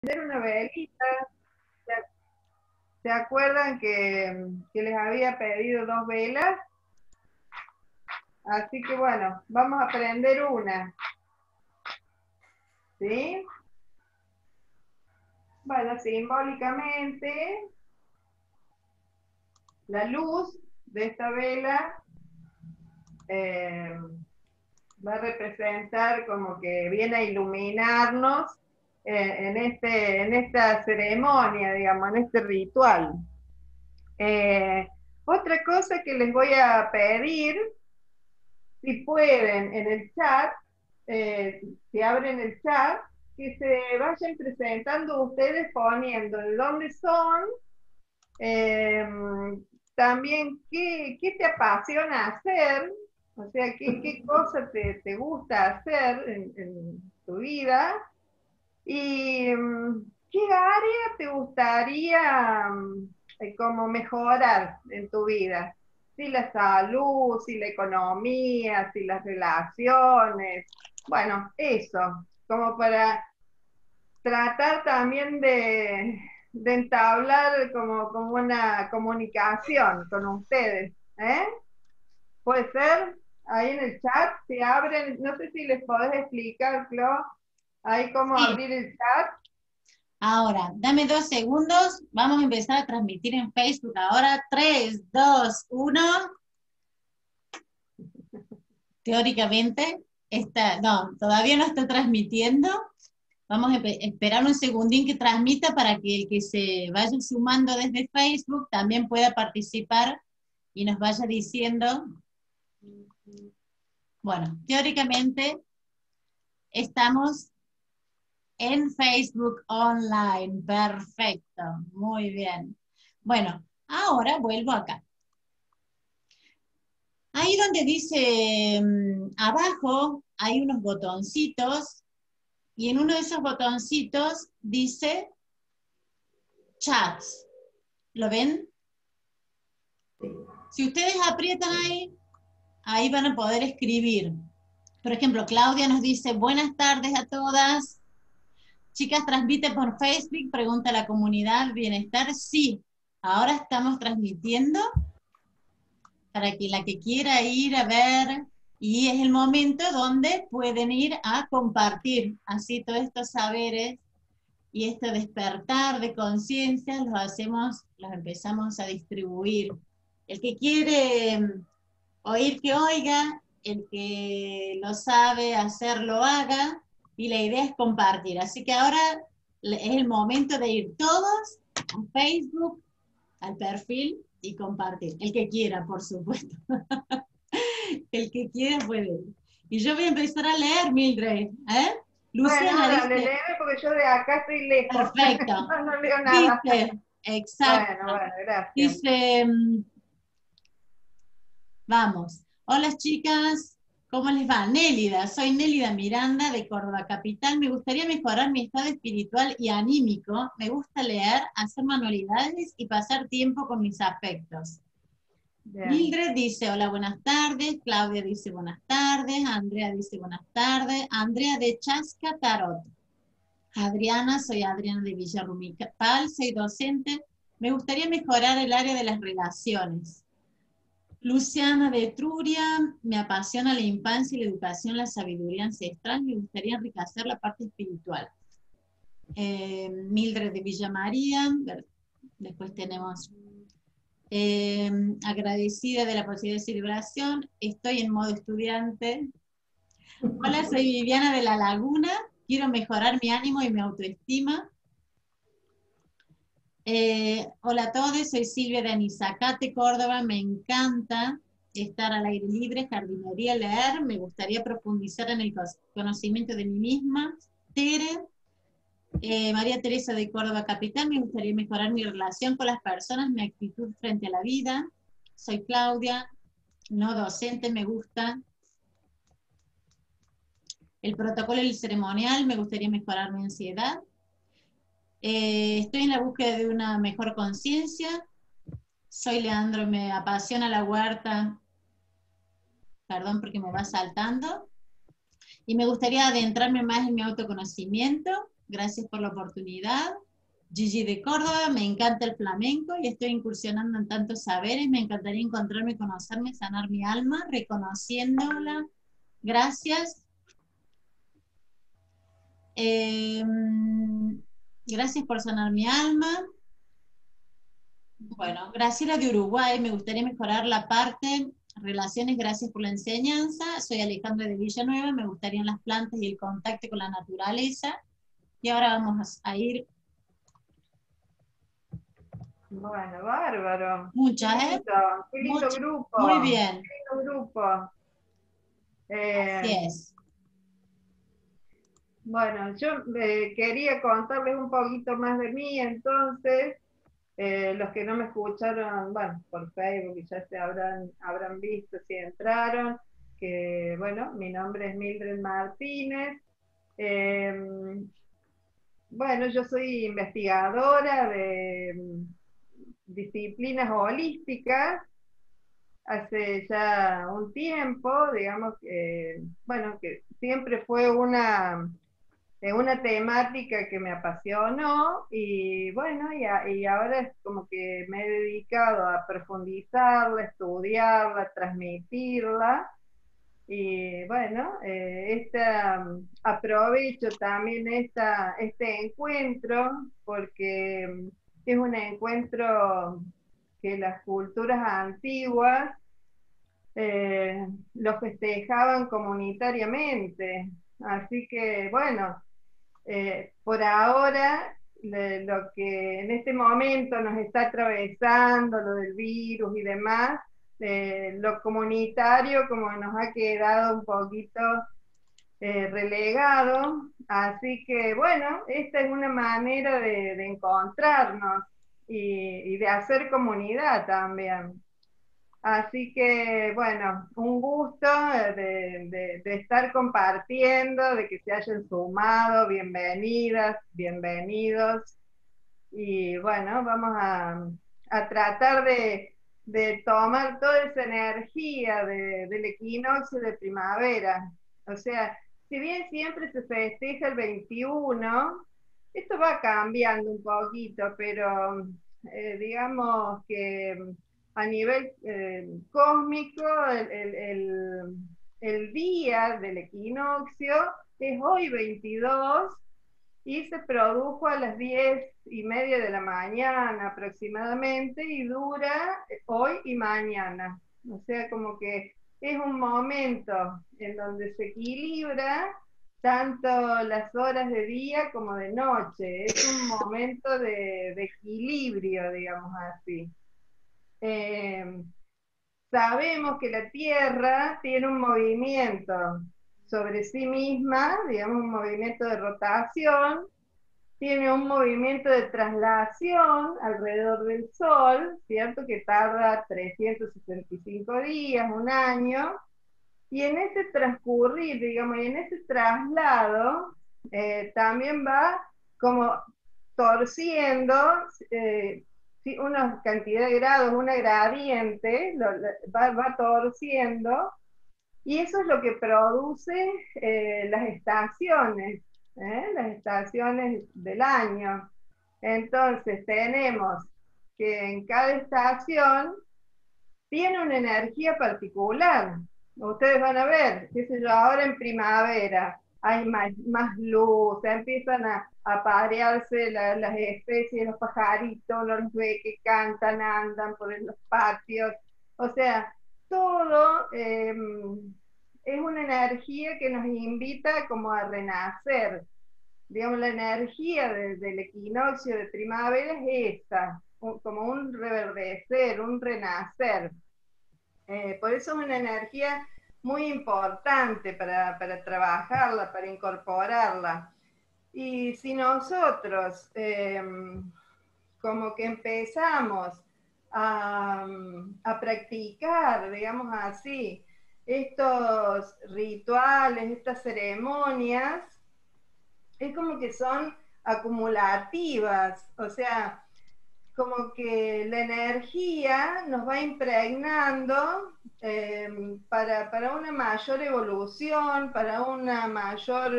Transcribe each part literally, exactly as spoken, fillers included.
una velita. ¿Se, se acuerdan que, que les había pedido dos velas? Así que bueno, vamos a prender una. ¿Sí? Bueno, simbólicamente, la luz de esta vela eh, va a representar como que viene a iluminarnos eh, en, este, en esta ceremonia, digamos, en este ritual. Eh, otra cosa que les voy a pedir, si pueden en el chat, eh, si abren el chat, que se vayan presentando ustedes poniendo de dónde son, eh, también qué, qué te apasiona hacer, o sea, qué, qué cosa te, te gusta hacer en, en tu vida y um, qué área te gustaría um, eh, como mejorar en tu vida. Si la salud, si la economía, si las relaciones, bueno, eso, como para tratar también de, de entablar como, como una comunicación con ustedes, ¿eh? ¿Puede ser? Ahí en el chat se abren, no sé si les podés explicar, Clo, ahí cómo Sí. abrir el chat. Ahora, dame dos segundos, vamos a empezar a transmitir en Facebook ahora. Tres, dos, uno. Teóricamente, está, no, todavía no está transmitiendo. Vamos a esperar un segundín que transmita para que el que se vaya sumando desde Facebook también pueda participar y nos vaya diciendo. Bueno, teóricamente estamos en Facebook Online. Perfecto, muy bien. Bueno, ahora vuelvo acá. Ahí donde dice mmm, abajo hay unos botoncitos y en uno de esos botoncitos dice chats. ¿Lo ven? Si ustedes aprietan ahí, ahí van a poder escribir. Por ejemplo, Claudia nos dice, buenas tardes a todas. Chicas, transmite por Facebook, pregunta a la comunidad, bienestar. Sí, ahora estamos transmitiendo para que la que quiera ir a ver, y es el momento donde pueden ir a compartir así todos estos saberes y este despertar de conciencia los hacemos, los empezamos a distribuir. El que quiere oír que oiga, el que lo sabe hacer lo haga, y la idea es compartir. Así que ahora es el momento de ir todos a Facebook, al perfil y compartir. El que quiera, por supuesto. El que quiera puede ir. Y yo voy a empezar a leer, Mildred. ¿eh? Bueno, Luciana dale, dice, léeme porque yo de acá estoy lejos, perfecto. no, no leo nada. Dice, exacto. Bueno, bueno, gracias. Dice, vamos. Hola chicas, ¿cómo les va? Nélida, soy Nélida Miranda de Córdoba Capital. Me gustaría mejorar mi estado espiritual y anímico. Me gusta leer, hacer manualidades y pasar tiempo con mis afectos. Bien. Mildred dice, hola, buenas tardes. Claudia dice, buenas tardes. Andrea dice, buenas tardes. Andrea de Chasca Tarot. Adriana, soy Adriana de Villarrumipal, soy docente. Me gustaría mejorar el área de las relaciones. Luciana de Etruria, me apasiona la infancia y la educación, la sabiduría ancestral, me gustaría enriquecer la parte espiritual. Eh, Mildred de Villa María, después tenemos eh, agradecida de la posibilidad de celebración, estoy en modo estudiante. Hola, soy Viviana de La Laguna, quiero mejorar mi ánimo y mi autoestima. Eh, hola a todos, soy Silvia de Anizacate, Córdoba, me encanta estar al aire libre, jardinería, leer, me gustaría profundizar en el conocimiento de mí misma. Tere, eh, María Teresa de Córdoba Capital, me gustaría mejorar mi relación con las personas, mi actitud frente a la vida. Soy Claudia, no docente, me gusta. El protocolo y el ceremonial, me gustaría mejorar mi ansiedad. Eh, estoy en la búsqueda de una mejor conciencia. Soy Leandro, me apasiona la huerta. Perdón porque me va saltando. Y me gustaría adentrarme más en mi autoconocimiento. gracias por la oportunidad. Gigi de Córdoba, me encanta el flamenco y estoy incursionando en tantos saberes, me encantaría encontrarme, conocerme, sanar mi alma, reconociéndola. Gracias. Eh, gracias por sanar mi alma. Bueno, Graciela de Uruguay, me gustaría mejorar la parte relaciones, gracias por la enseñanza. Soy Alejandra de Villanueva, me gustarían las plantas y el contacto con la naturaleza. Y ahora vamos a ir. Bueno, bárbaro. Muchas, Qué ¿eh? lindo, qué lindo Muchas. grupo. Muy bien. Qué lindo grupo. Eh, Así es. Bueno, yo eh, quería contarles un poquito más de mí, entonces, eh, los que no me escucharon, bueno, por Facebook ya se habrán, habrán visto si entraron, que bueno, mi nombre es Mildred Martínez. Eh, bueno, yo soy investigadora de mm, disciplinas holísticas hace ya un tiempo, digamos, que, bueno, que siempre fue una de una temática que me apasionó y bueno, y, a, y, ahora es como que me he dedicado a profundizarla, estudiarla, transmitirla y bueno, eh, esta, aprovecho también esta, este encuentro porque es un encuentro que las culturas antiguas eh, lo festejaban comunitariamente. Así que bueno, eh, por ahora, le, lo que en este momento nos está atravesando, lo del virus y demás, eh, lo comunitario como nos ha quedado un poquito eh, relegado, así que bueno, esta es una manera de, de encontrarnos y, y de hacer comunidad también. Así que, bueno, un gusto de, de, de, estar compartiendo, de que se hayan sumado, bienvenidas, bienvenidos. Y bueno, vamos a, a tratar de, de, tomar toda esa energía de, del equinoccio de primavera. O sea, si bien siempre se festeja el veintiuno, esto va cambiando un poquito, pero eh, digamos que a nivel eh, cósmico, el, el, el, el día del equinoccio es hoy veintidós y se produjo a las diez y media de la mañana aproximadamente y dura hoy y mañana. O sea, como que es un momento en donde se equilibra tanto las horas de día como de noche. Es un momento de, de equilibrio, digamos así. Eh, sabemos que la Tierra tiene un movimiento sobre sí misma, digamos un movimiento de rotación, tiene un movimiento de traslación alrededor del Sol, ¿cierto? Que tarda trescientos sesenta y cinco días, un año, y en ese transcurrir, digamos, y en ese traslado, eh, también va como torciendo, eh, sí, una cantidad de grados, una gradiente, lo, va, va torciendo, y eso es lo que produce eh, las estaciones, ¿eh? las estaciones del año. Entonces tenemos que en cada estación tiene una energía particular. Ustedes van a ver, qué sé yo, ahora en primavera hay más, más luz, empiezan a, a parearse la, las especies, los pajaritos, los ve que cantan, andan por los patios, o sea, todo eh, es una energía que nos invita como a renacer. Digamos, la energía de, del equinoccio de primavera es esta, un, como un reverdecer, un renacer. Eh, por eso es una energía muy importante para, para trabajarla, para incorporarla. Y si nosotros eh, como que empezamos a, a practicar, digamos así, estos rituales, estas ceremonias, es como que son acumulativas, o sea, como que la energía nos va impregnando eh, para, para una mayor evolución, para una mayor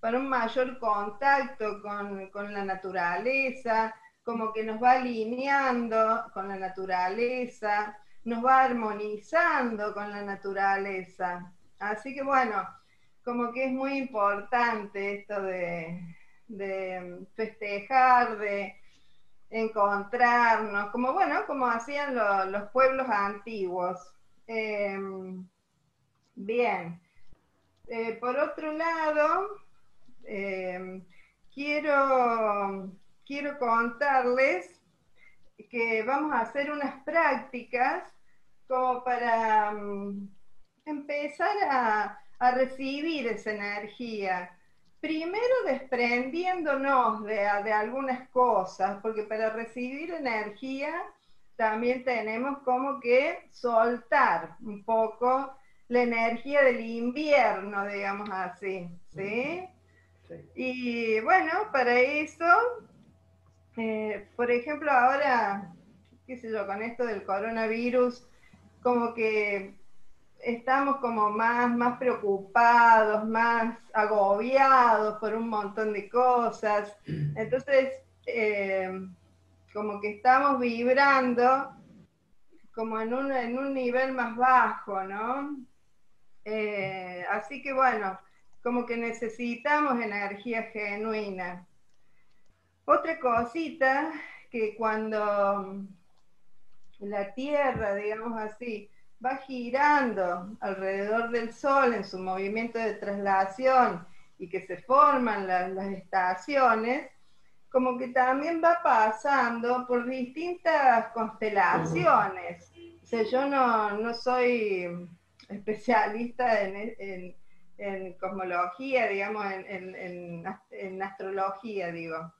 para un mayor contacto con, con la naturaleza, como que nos va alineando con la naturaleza, nos va armonizando con la naturaleza. Así que bueno, como que es muy importante esto de, de festejar, de encontrarnos, como bueno, como hacían lo, los pueblos antiguos. Eh, bien, eh, por otro lado, eh, quiero, quiero contarles que vamos a hacer unas prácticas como para um, empezar a, a recibir esa energía. Primero desprendiéndonos de, de algunas cosas, porque para recibir energía también tenemos como que soltar un poco la energía del invierno, digamos así, ¿sí? Sí. Y bueno, para eso, eh, por ejemplo, ahora, qué sé yo, con esto del coronavirus, como que estamos como más, más preocupados, más agobiados por un montón de cosas. Entonces, eh, como que estamos vibrando como en un, en un nivel más bajo, ¿no? Eh, así que bueno, como que necesitamos energía genuina. Otra cosita que cuando la Tierra, digamos así, va girando alrededor del Sol en su movimiento de traslación y que se forman las, las estaciones, como que también va pasando por distintas constelaciones. O sea, yo no, no soy especialista en, en, en cosmología, digamos, en, en, en astrología, digo.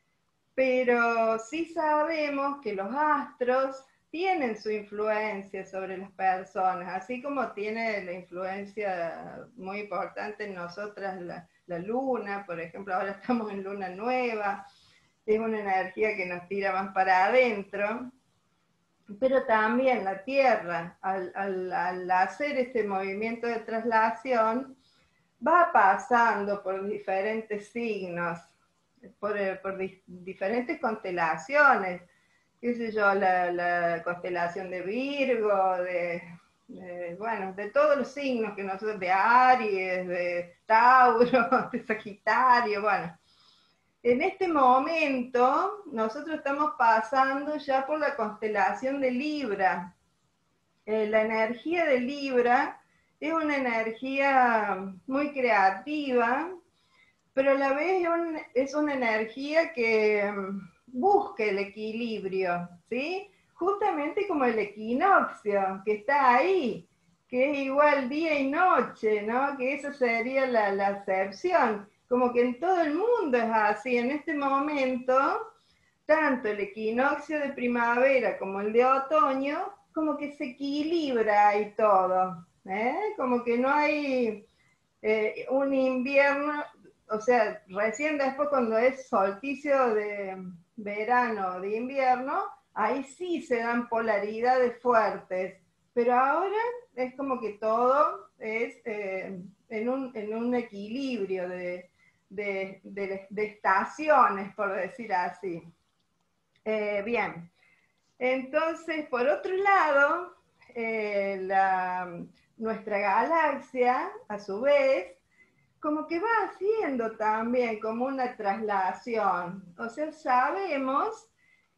Pero sí sabemos que los astros tienen su influencia sobre las personas, así como tiene la influencia muy importante en nosotras la, la luna, por ejemplo, ahora estamos en luna nueva, es una energía que nos tira más para adentro, pero también la Tierra, al, al, al hacer este movimiento de traslación, va pasando por diferentes signos, por, por di diferentes constelaciones, qué sé yo, la, la constelación de Virgo, de, de, bueno, de todos los signos que nosotros, de Aries, de Tauro, de Sagitario, bueno. En este momento, nosotros estamos pasando ya por la constelación de Libra. Eh, la energía de Libra es una energía muy creativa, pero a la vez es una energía que busca el equilibrio, ¿sí? Justamente como el equinoccio, que está ahí, que es igual día y noche, ¿no? Que esa sería la, la acepción, como que en todo el mundo es así. En este momento, tanto el equinoccio de primavera como el de otoño, como que se equilibra ahí todo, ¿eh? Como que no hay eh, un invierno, o sea, recién después cuando es solsticio de verano, de invierno, ahí sí se dan polaridades fuertes, pero ahora es como que todo es eh, en, un, en un equilibrio de, de, de, de estaciones, por decir así. Eh, bien, entonces, por otro lado, eh, la, nuestra galaxia, a su vez, como que va haciendo también como una traslación. O sea, sabemos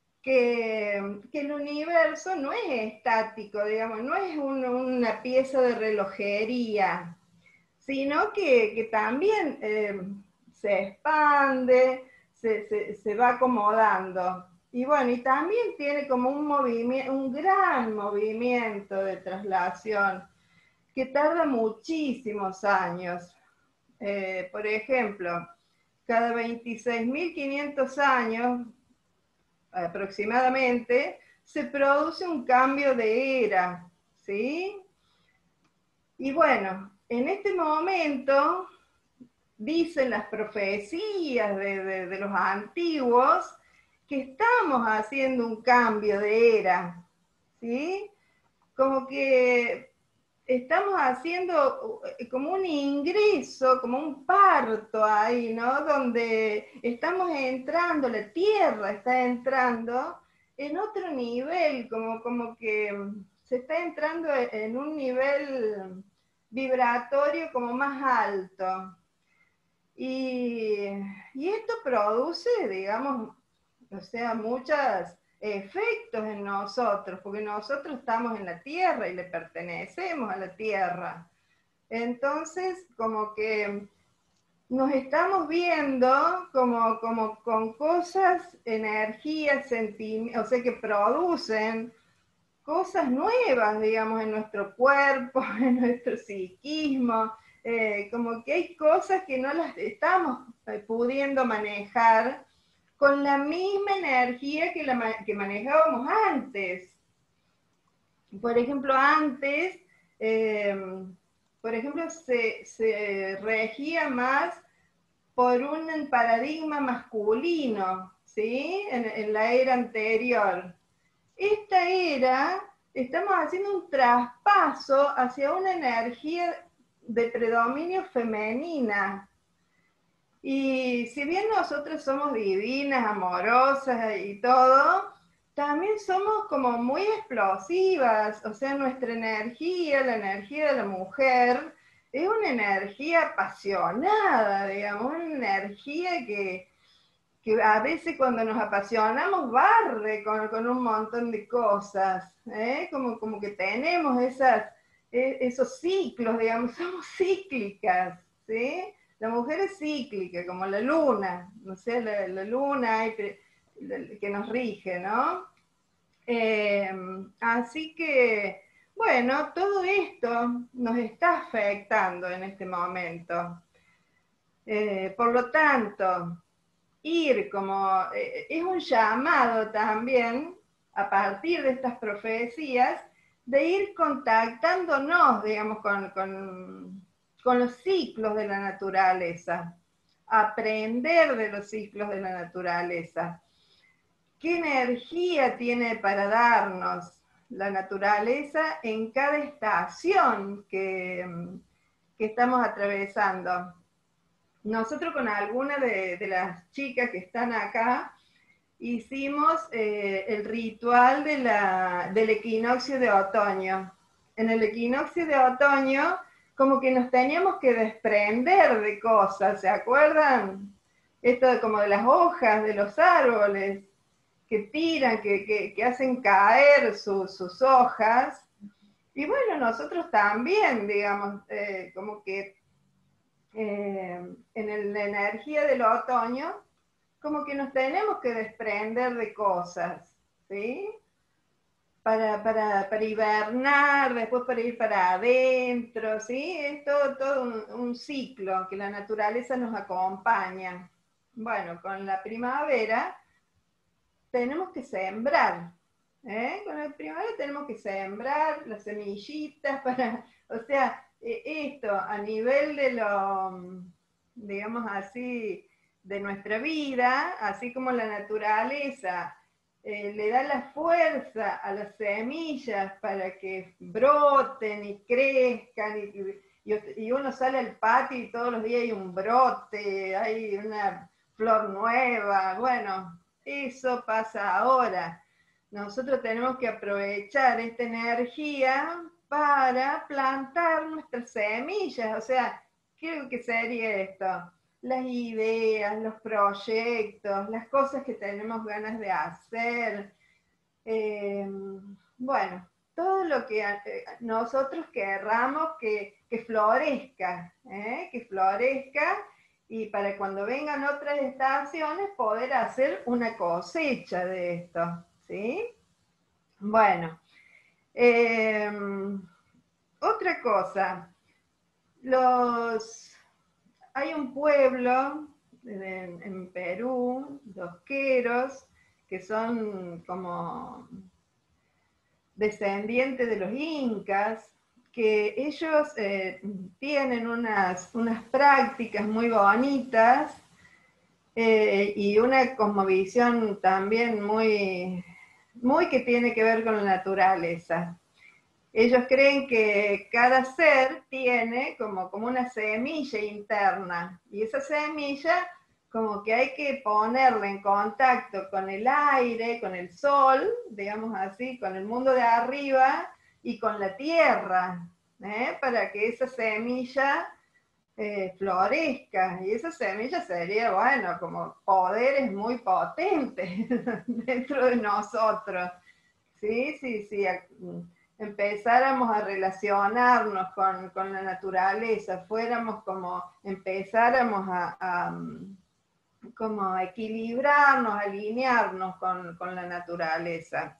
que, que el universo no es estático, digamos, no es un, una pieza de relojería, sino que, que también eh, se expande, se, se, se va acomodando. Y bueno, y también tiene como un movimiento, un gran movimiento de traslación que tarda muchísimos años. Eh, por ejemplo, cada veintiséis mil quinientos años aproximadamente se produce un cambio de era, ¿sí? Y bueno, en este momento dicen las profecías de, de, de los antiguos que estamos haciendo un cambio de era, ¿sí? Como que estamos haciendo como un ingreso, como un parto ahí, ¿no? Donde estamos entrando, la Tierra está entrando en otro nivel, como, como que se está entrando en un nivel vibratorio como más alto. Y, y esto produce, digamos, o sea, muchos efectos en nosotros, porque nosotros estamos en la tierra y le pertenecemos a la tierra. Entonces, como que nos estamos viendo como, como con cosas, energías, sentimientos, o sea, que producen cosas nuevas, digamos, en nuestro cuerpo, en nuestro psiquismo, eh, como que hay cosas que no las estamos eh, pudiendo manejar con la misma energía que, la, que manejábamos antes. Por ejemplo, antes, eh, por ejemplo, se, se regía más por un paradigma masculino, ¿sí? En, en la era anterior. Esta era, estamos haciendo un traspaso hacia una energía de predominio femenina. Y si bien nosotros somos divinas, amorosas y todo, también somos como muy explosivas, o sea, nuestra energía, la energía de la mujer, es una energía apasionada, digamos, una energía que, que a veces cuando nos apasionamos barre con, con un montón de cosas, ¿eh? como, como que tenemos esas, esos ciclos, digamos, somos cíclicas, ¿sí? La mujer es cíclica, como la luna, no sé, la, la luna que nos rige, ¿no? Eh, así que, bueno, todo esto nos está afectando en este momento. Eh, por lo tanto, ir como, eh, es un llamado también, a partir de estas profecías, de ir contactándonos, digamos, con, con, con los ciclos de la naturaleza, aprender de los ciclos de la naturaleza. ¿Qué energía tiene para darnos la naturaleza en cada estación que, que estamos atravesando? Nosotros con algunas de, de las chicas que están acá, hicimos eh, el ritual de la, del equinoccio de otoño. En el equinoccio de otoño, como que nos teníamos que desprender de cosas, ¿se acuerdan? Esto de, como de las hojas de los árboles, que tiran, que, que, que hacen caer su, sus hojas. Y bueno, nosotros también, digamos, eh, como que eh, en el, la energía del otoño, como que nos tenemos que desprender de cosas, ¿sí? Para, para, para hibernar, después para ir para adentro, ¿sí? Es todo, todo un, un ciclo que la naturaleza nos acompaña. Bueno, con la primavera tenemos que sembrar, ¿eh? Con la primavera tenemos que sembrar las semillitas para, o sea, esto a nivel de lo, digamos así, de nuestra vida, así como la naturaleza eh, le da la fuerza a las semillas para que broten y crezcan, y, y, y uno sale al patio y todos los días hay un brote, hay una flor nueva, bueno, eso pasa ahora. Nosotros tenemos que aprovechar esta energía para plantar nuestras semillas, o sea, ¿qué que sería esto? Las ideas, los proyectos, las cosas que tenemos ganas de hacer. Eh, bueno, todo lo que eh, nosotros querramos que, que florezca, ¿eh? que florezca, y para cuando vengan otras estaciones poder hacer una cosecha de esto, ¿sí? Bueno, eh, otra cosa, los, hay un pueblo en, en Perú, los queros, que son como descendientes de los incas, que ellos eh, tienen unas, unas prácticas muy bonitas eh, y una cosmovisión también muy, muy que tiene que ver con la naturaleza. ellos creen que cada ser tiene como, como una semilla interna, y esa semilla como que hay que ponerla en contacto con el aire, con el sol, digamos así, con el mundo de arriba y con la tierra, ¿eh? Para que esa semilla eh, florezca. Y esa semilla sería, bueno, como poderes muy potentes dentro de nosotros. Sí, sí, sí. Empezáramos a relacionarnos con, con la naturaleza, fuéramos como, empezáramos a, a como equilibrarnos, alinearnos con, con la naturaleza.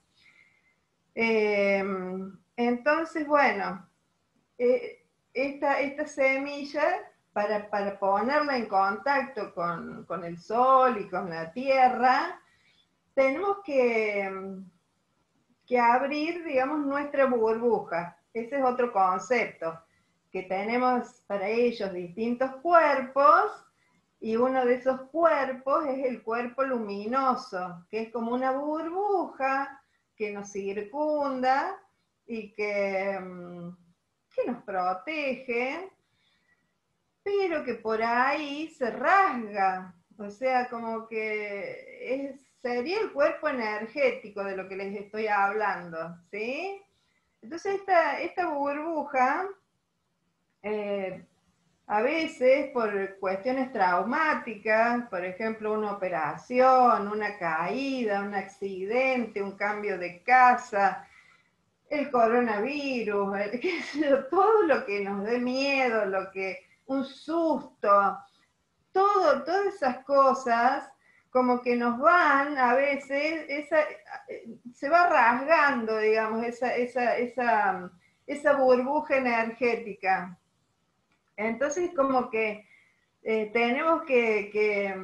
Eh, entonces, bueno, eh, esta, esta semilla, para, para ponerla en contacto con, con el sol y con la tierra, tenemos que, que abrir, digamos, nuestra burbuja. Ese es otro concepto, que tenemos para ellos distintos cuerpos, y uno de esos cuerpos es el cuerpo luminoso, que es como una burbuja que nos circunda y que, que nos protege, pero que por ahí se rasga. O sea, como que es, sería el cuerpo energético de lo que les estoy hablando, ¿sí? Entonces esta, esta burbuja, eh, a veces por cuestiones traumáticas, por ejemplo una operación, una caída, un accidente, un cambio de casa, el coronavirus, el, qué sé yo, todo lo que nos dé miedo, lo que, un susto, todo, todas esas cosas como que nos van a veces, esa, se va rasgando, digamos, esa, esa, esa, esa burbuja energética. Entonces como que eh, tenemos que, que,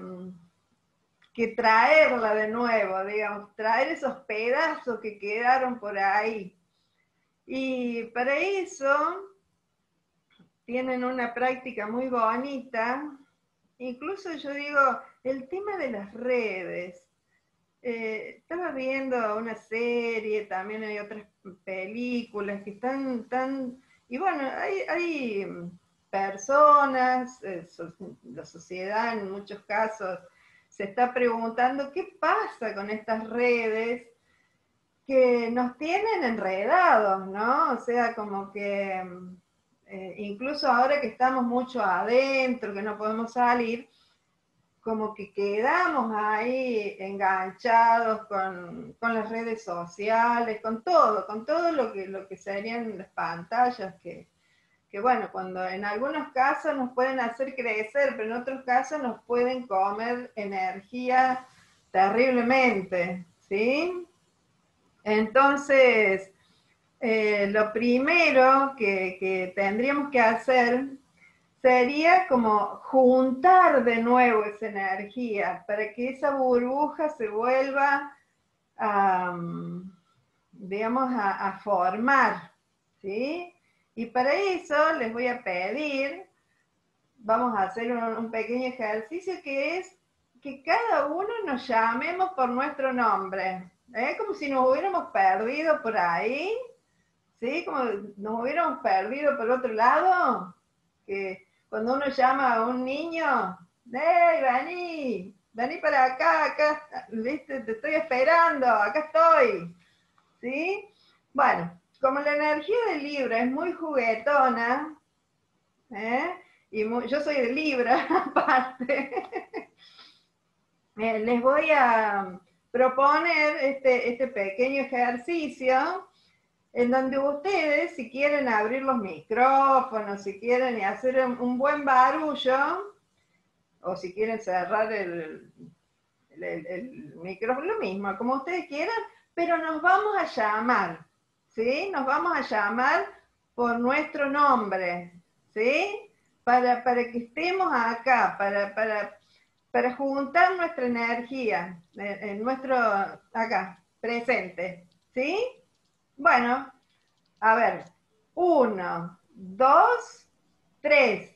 que traerla de nuevo, digamos, traer esos pedazos que quedaron por ahí. Y para eso tienen una práctica muy bonita. Incluso yo digo, el tema de las redes. Eh, estaba viendo una serie, también hay otras películas que están tan... Y bueno, hay, hay personas, eh, so, la sociedad en muchos casos se está preguntando qué pasa con estas redes que nos tienen enredados, ¿no? O sea, como que eh, incluso ahora que estamos mucho adentro, que no podemos salir, como que quedamos ahí enganchados con, con las redes sociales, con todo, con todo lo que, lo que serían las pantallas, que, que bueno, cuando en algunos casos nos pueden hacer crecer, pero en otros casos nos pueden comer energía terriblemente, ¿sí? Entonces, eh, lo primero que, que tendríamos que hacer sería como juntar de nuevo esa energía para que esa burbuja se vuelva a, digamos, a, a formar, ¿sí? Y para eso les voy a pedir, vamos a hacer un, un pequeño ejercicio que es que cada uno nos llamemos por nuestro nombre, ¿eh? Como si nos hubiéramos perdido por ahí, ¿sí? Como nos hubiéramos perdido por otro lado, que cuando uno llama a un niño, ¡hey, vení! Vení para acá, acá, ¿viste? Te estoy esperando, acá estoy, ¿sí? Bueno, como la energía de Libra es muy juguetona, ¿eh? Y muy, yo soy de Libra, aparte, eh, les voy a proponer este, este pequeño ejercicio en donde ustedes, si quieren abrir los micrófonos, si quieren hacer un buen barullo, o si quieren cerrar el, el, el, el micrófono, lo mismo, como ustedes quieran, pero nos vamos a llamar, ¿sí? Nos vamos a llamar por nuestro nombre, ¿sí? Para, para que estemos acá, para, para, para juntar nuestra energía, en, en nuestro, acá, presente, ¿sí? Bueno, a ver, uno, dos, tres.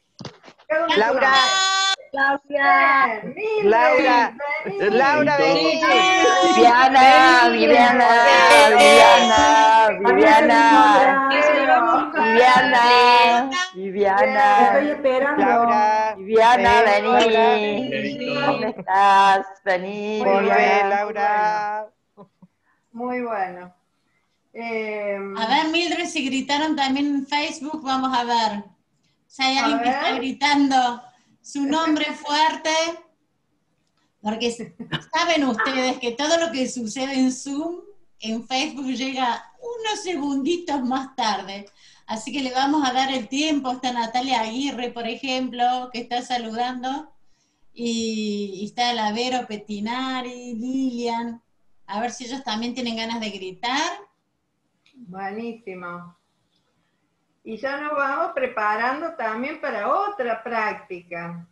Laura, Claudia, Bien, Mildred, Laura, vení. Laura, vení. Viviana, Viviana, Viviana, Viviana, Viviana, Viviana. Estoy esperando. Laura. Viviana, Ven, Laura. vení. ¿Dónde estás? Vení, Muy Volvé, Viviana. Laura. Muy bueno. Eh, A ver, Mildred, si gritaron también en Facebook, vamos a ver. Si hay A alguien que ver. está gritando su nombre fuerte, porque saben ustedes que todo lo que sucede en Zoom, en Facebook llega unos segunditos más tarde. Así que le vamos a dar el tiempo. Está Natalia Aguirre, por ejemplo, que está saludando. Y, y está la Vero Petinari, Lilian. A ver si ellos también tienen ganas de gritar. Buenísimo. Y ya nos vamos preparando también para otra práctica.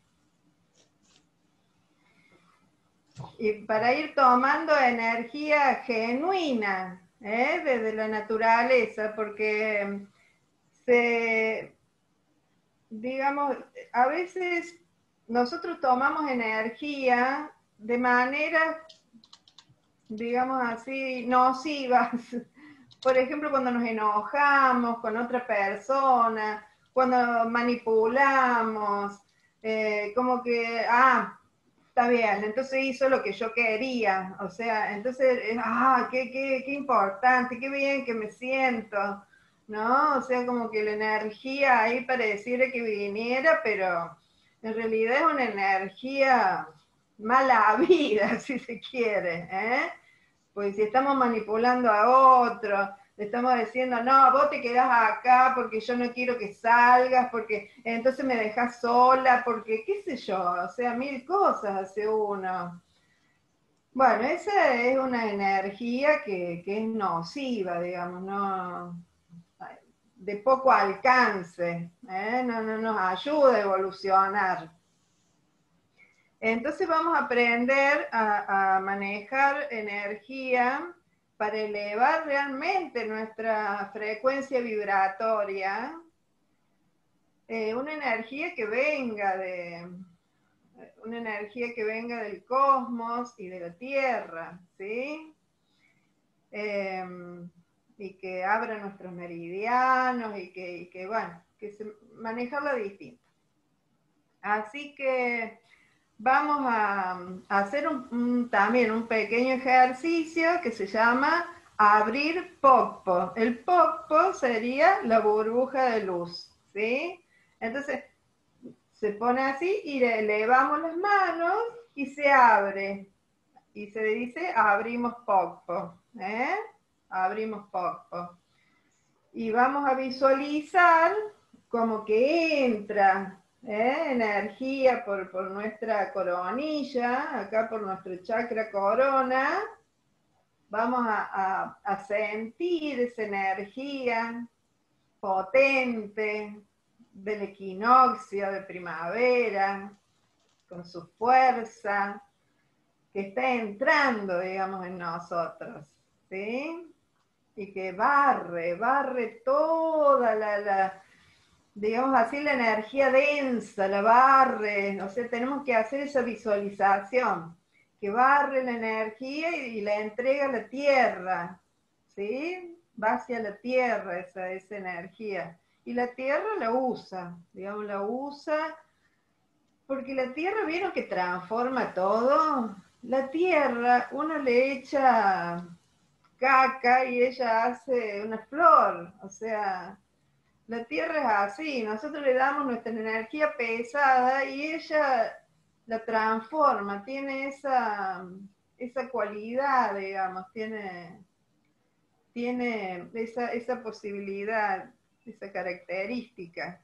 Y para ir tomando energía genuina, ¿eh? Desde la naturaleza, porque se, digamos, a veces nosotros tomamos energía de maneras, digamos así, nocivas. Por ejemplo, cuando nos enojamos con otra persona, cuando manipulamos, eh, como que, ah, está bien, entonces hizo lo que yo quería, o sea, entonces, ah, qué, qué, qué importante, qué bien que me siento, ¿no? O sea, como que la energía ahí pareciera que viniera, pero en realidad es una energía mala vida, si se quiere, ¿eh? Pues si estamos manipulando a otro, le estamos diciendo, no, vos te quedás acá porque yo no quiero que salgas, porque entonces me dejas sola, porque qué sé yo, o sea, mil cosas hace uno. Bueno, esa es una energía que, que es nociva, digamos, no, de poco alcance, ¿eh? no, no nos ayuda a evolucionar. Entonces vamos a aprender a, a manejar energía para elevar realmente nuestra frecuencia vibratoria, eh, una energía que venga de, una energía que venga del cosmos y de la Tierra, ¿sí? Eh, y que abra nuestros meridianos y que, y que bueno, que se, manejarla distinto. Así que vamos a, a hacer un, un, también un pequeño ejercicio que se llama abrir Poco. El Poco sería la burbuja de luz, ¿sí? Entonces, se pone así y elevamos las manos y se abre. Y se dice abrimos Poco, ¿eh? Abrimos Poco. Y vamos a visualizar como que entra ¿Eh? energía por, por nuestra coronilla, acá por nuestro chakra corona. Vamos a, a, a sentir esa energía potente del equinoccio de primavera, con su fuerza, que está entrando, digamos, en nosotros, ¿sí? Y que barre, barre toda la... la digamos así, la energía densa, la barre, o sea, tenemos que hacer esa visualización, que barre la energía y, y la entrega a la tierra, ¿sí? Va hacia la tierra esa, esa energía, y la tierra la usa, digamos, la usa, porque la tierra, ¿vieron que transforma todo? La tierra, uno le echa caca y ella hace una flor, o sea... La Tierra es así, nosotros le damos nuestra energía pesada y ella la transforma, tiene esa, esa cualidad, digamos, tiene, tiene esa, esa posibilidad, esa característica.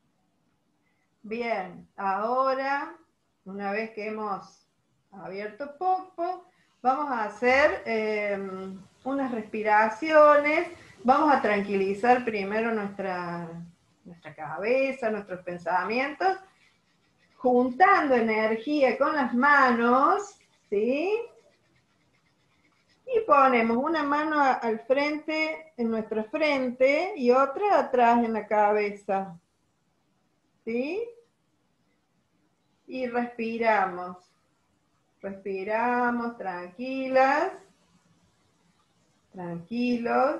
Bien, ahora, una vez que hemos abierto Poco, vamos a hacer eh, unas respiraciones. Vamos a tranquilizar primero nuestra, nuestra cabeza, nuestros pensamientos, juntando energía con las manos, ¿sí? Y ponemos una mano al frente, en nuestra frente, y otra atrás en la cabeza, ¿sí? Y respiramos, Respiramos tranquilas, tranquilos.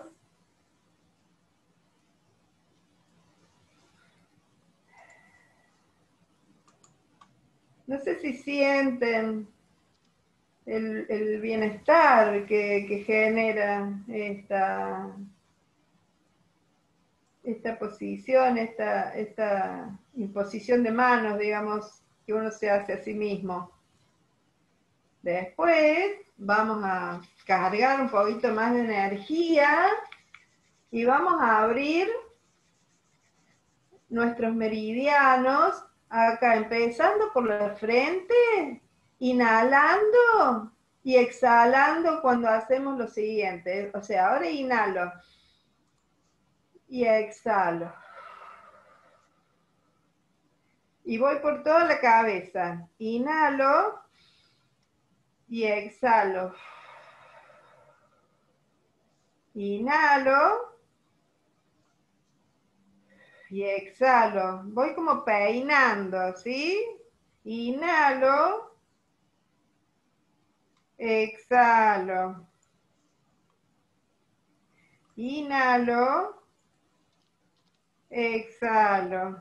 No sé si sienten el, el bienestar que, que genera esta, esta posición, esta, esta imposición de manos, digamos, que uno se hace a sí mismo. Después vamos a cargar un poquito más de energía y vamos a abrir nuestros meridianos, acá empezando por la frente, inhalando y exhalando cuando hacemos lo siguiente. O sea, ahora inhalo y exhalo. Y voy por toda la cabeza. Inhalo y exhalo. Inhalo y exhalo. Voy como peinando, ¿sí? Inhalo, exhalo. Inhalo, exhalo.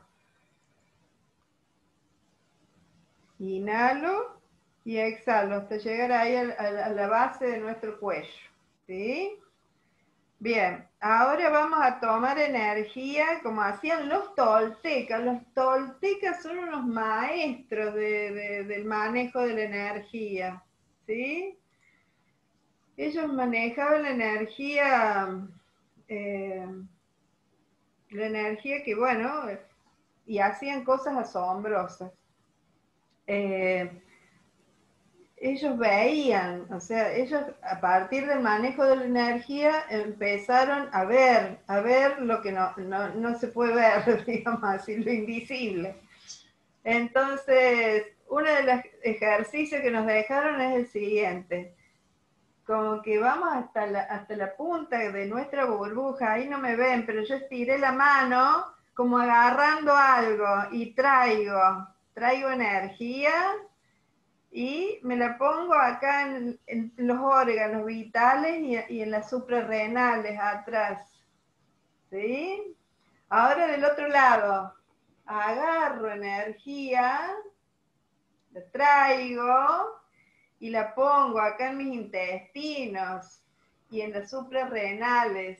Inhalo y exhalo hasta llegar ahí a, a, a la base de nuestro cuello, ¿sí? Bien, ahora vamos a tomar energía como hacían los toltecas. Los toltecas son unos maestros de, de, del manejo de la energía, ¿sí? Ellos manejaban la energía, eh, la energía que, bueno, y hacían cosas asombrosas. Eh, ellos veían, o sea, ellos a partir del manejo de la energía empezaron a ver, a ver lo que no, no, no se puede ver, digamos así, lo invisible. Entonces, uno de los ejercicios que nos dejaron es el siguiente. Como que vamos hasta la, hasta la punta de nuestra burbuja, ahí no me ven, pero yo estiré la mano como agarrando algo y traigo, traigo energía y me la pongo acá en, en los órganos vitales y, y en las suprarrenales atrás, ¿sí? Ahora del otro lado, agarro energía, la traigo y la pongo acá en mis intestinos y en las suprarrenales.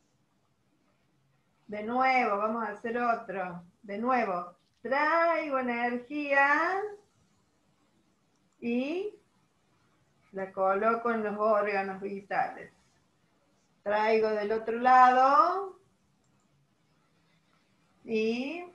De nuevo, vamos a hacer otro. De nuevo, traigo energía y la coloco en los órganos vitales. Traigo del otro lado y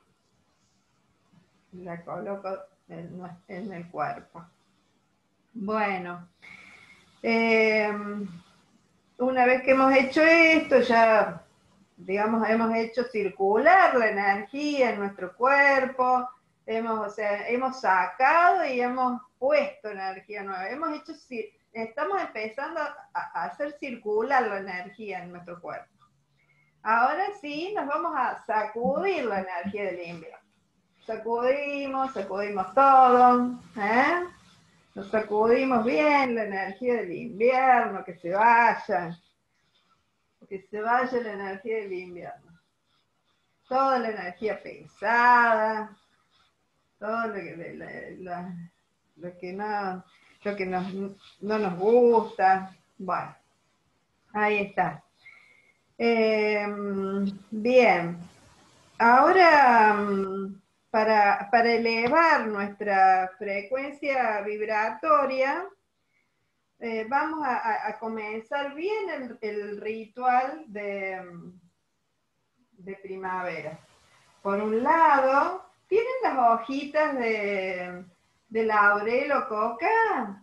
la coloco en, en el cuerpo. Bueno, eh, una vez que hemos hecho esto, ya, digamos, hemos hecho circular la energía en nuestro cuerpo, hemos, o sea, hemos sacado y hemos puesto energía nueva, hemos hecho, estamos empezando a, a hacer circular la energía en nuestro cuerpo. Ahora sí, nos vamos a sacudir la energía del invierno. Sacudimos, sacudimos todo, ¿eh? Nos sacudimos bien la energía del invierno, que se vaya, que se vaya la energía del invierno. Toda la energía pesada, todo lo que, la, la, lo que, no, lo que nos, no nos gusta. Bueno, ahí está. Eh, bien, ahora para, para elevar nuestra frecuencia vibratoria, eh, vamos a, a comenzar bien el, el ritual de, de primavera. Por un lado, ¿tienen las hojitas de, de laurel o coca?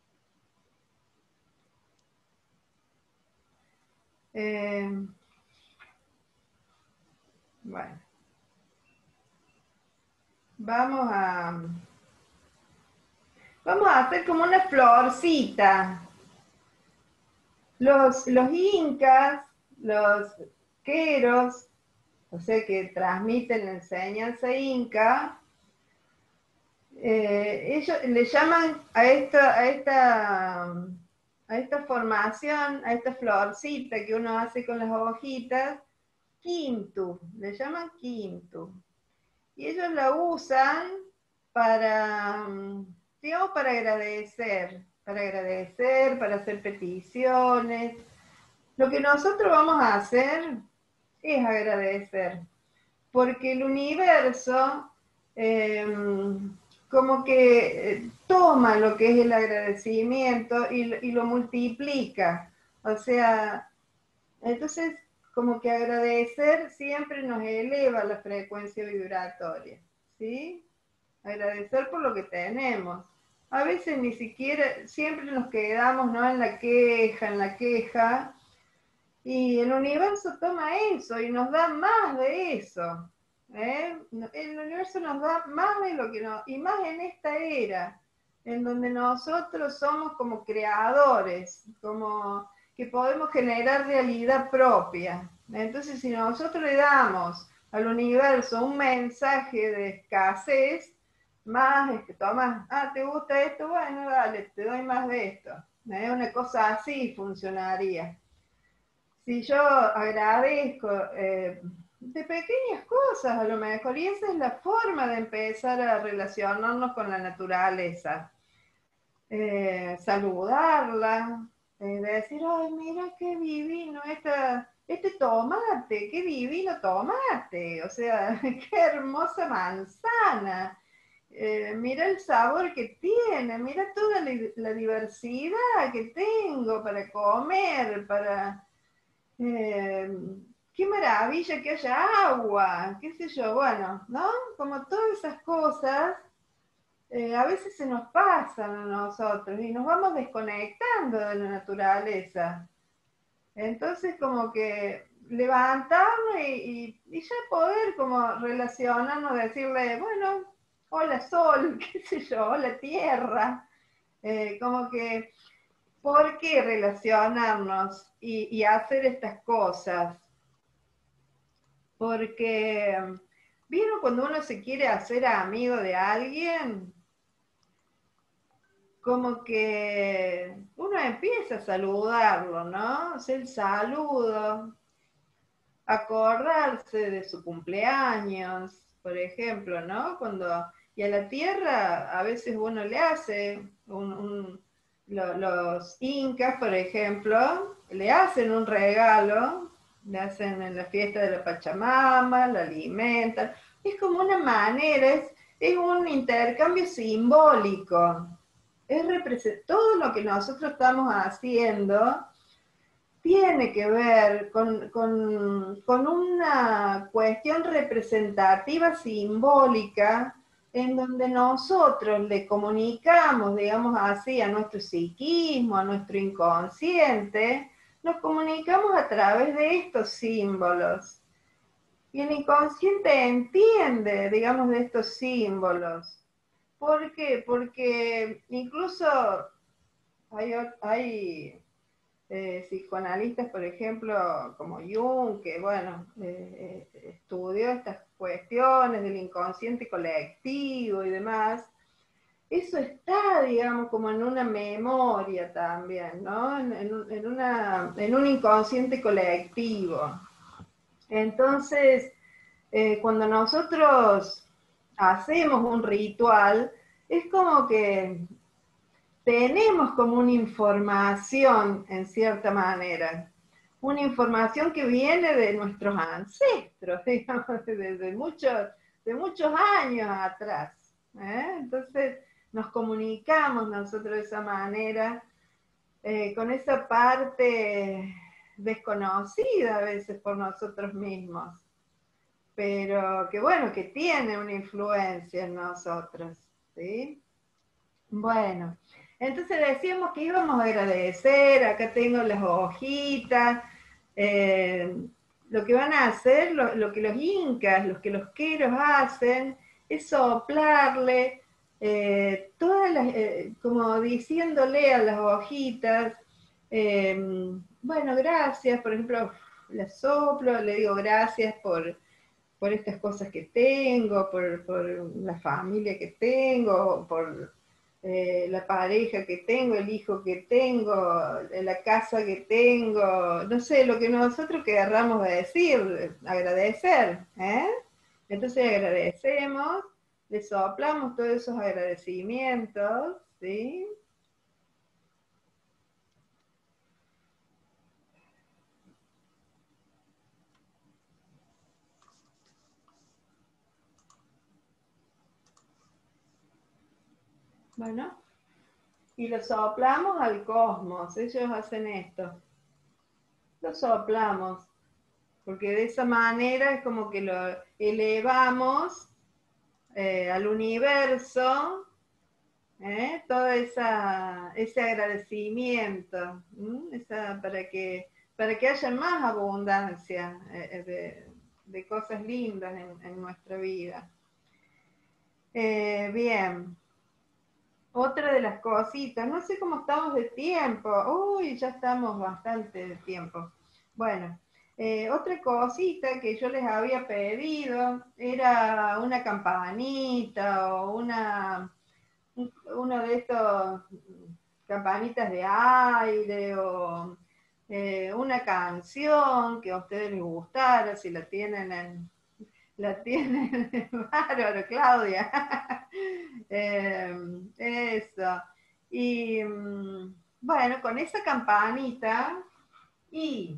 Eh, bueno. Vamos a... Vamos a hacer como una florcita. Los, los incas, los queros, o sea que transmiten la enseñanza inca, eh, ellos le llaman a esta, a esta, a esta formación, a esta florcita que uno hace con las hojitas, quintu, le llaman quintu. Y ellos la usan para, digamos, para agradecer, para agradecer, para hacer peticiones. Lo que nosotros vamos a hacer es agradecer, porque el universo eh, como que eh, toma lo que es el agradecimiento y, y lo multiplica. O sea, entonces como que agradecer siempre nos eleva la frecuencia vibratoria, ¿sí? Agradecer por lo que tenemos. A veces ni siquiera, siempre nos quedamos, ¿no?, en la queja, en la queja, y el universo toma eso y nos da más de eso. ¿eh? El universo nos da más de lo que nos, y más en esta era, en donde nosotros somos como creadores, como que podemos generar realidad propia. Entonces, si nosotros le damos al universo un mensaje de escasez, más es que tomas, ah, ¿te gusta esto? Bueno, dale, te doy más de esto. ¿eh? Una cosa así funcionaría. Si yo agradezco eh, de pequeñas cosas a lo mejor, y esa es la forma de empezar a relacionarnos con la naturaleza. Eh, saludarla, eh, decir, ay, mira qué divino esta, este tomate, qué divino tomate, o sea, qué hermosa manzana, eh, mira el sabor que tiene, mira toda la, la diversidad que tengo para comer, para... Eh, qué maravilla que haya agua, qué sé yo, bueno, ¿no? Como todas esas cosas eh, a veces se nos pasan a nosotros y nos vamos desconectando de la naturaleza. Entonces como que levantarnos y, y, y ya poder como relacionarnos, decirle, bueno, hola sol, qué sé yo, hola tierra, eh, como que, ¿por qué relacionarnos y, y hacer estas cosas? Porque, ¿vieron cuando uno se quiere hacer amigo de alguien? Como que uno empieza a saludarlo, ¿no? O sea, el saludo, acordarse de su cumpleaños, por ejemplo, ¿no? Cuando, y a la tierra a veces uno le hace, un, un, lo, los incas, por ejemplo, le hacen un regalo, le hacen en la fiesta de la Pachamama, la alimentan, es como una manera, es, es un intercambio simbólico. Es todo lo que nosotros estamos haciendo tiene que ver con, con, con una cuestión representativa simbólica en donde nosotros le comunicamos, digamos así, a nuestro psiquismo, a nuestro inconsciente, nos comunicamos a través de estos símbolos. Y el inconsciente entiende, digamos, de estos símbolos. ¿Por qué? Porque incluso hay, hay eh, psicoanalistas, por ejemplo, como Jung, que bueno, eh, eh, estudió estas cuestiones del inconsciente colectivo y demás. Eso está, digamos, como en una memoria también, ¿no? En, en, en, una, en un inconsciente colectivo. Entonces, eh, cuando nosotros hacemos un ritual, es como que tenemos como una información, en cierta manera, una información que viene de nuestros ancestros, digamos, desde muchos, de muchos años atrás. ¿eh? Entonces, nos comunicamos nosotros de esa manera, eh, con esa parte desconocida a veces por nosotros mismos, pero que bueno, que tiene una influencia en nosotros, ¿sí? Bueno, entonces decíamos que íbamos a agradecer, acá tengo las hojitas, eh, lo que van a hacer, lo, lo que los incas, los que los queros hacen, es soplarle, eh, todas las, eh, como diciéndole a las hojitas, eh, bueno, gracias, por ejemplo, las soplo, le digo gracias por por estas cosas que tengo, por, por la familia que tengo, por eh, la pareja que tengo, el hijo que tengo, la casa que tengo, no sé, lo que nosotros querramos decir, agradecer, ¿eh? Entonces agradecemos, le soplamos todos esos agradecimientos, ¿sí? Bueno, y lo soplamos al cosmos, ellos hacen esto, lo soplamos, porque de esa manera es como que lo elevamos eh, al universo, ¿eh? Todo esa, ese agradecimiento, esa, para, que, para que haya más abundancia eh, de, de, cosas lindas en, en nuestra vida. Eh, bien. Otra de las cositas, no sé cómo estamos de tiempo. Uy, ya estamos bastante de tiempo. Bueno, eh, otra cosita que yo les había pedido era una campanita o una, uno de estos campanitas de aire o eh, una canción que a ustedes les gustara, si la tienen en, la tienen, bárbaro, Claudia. eh, eso. Y bueno, con esa campanita y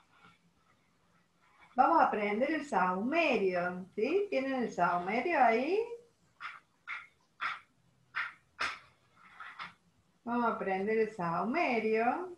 vamos a aprender el saumerio, ¿sí? ¿Tienen el saumerio ahí? Vamos a aprender el saumerio.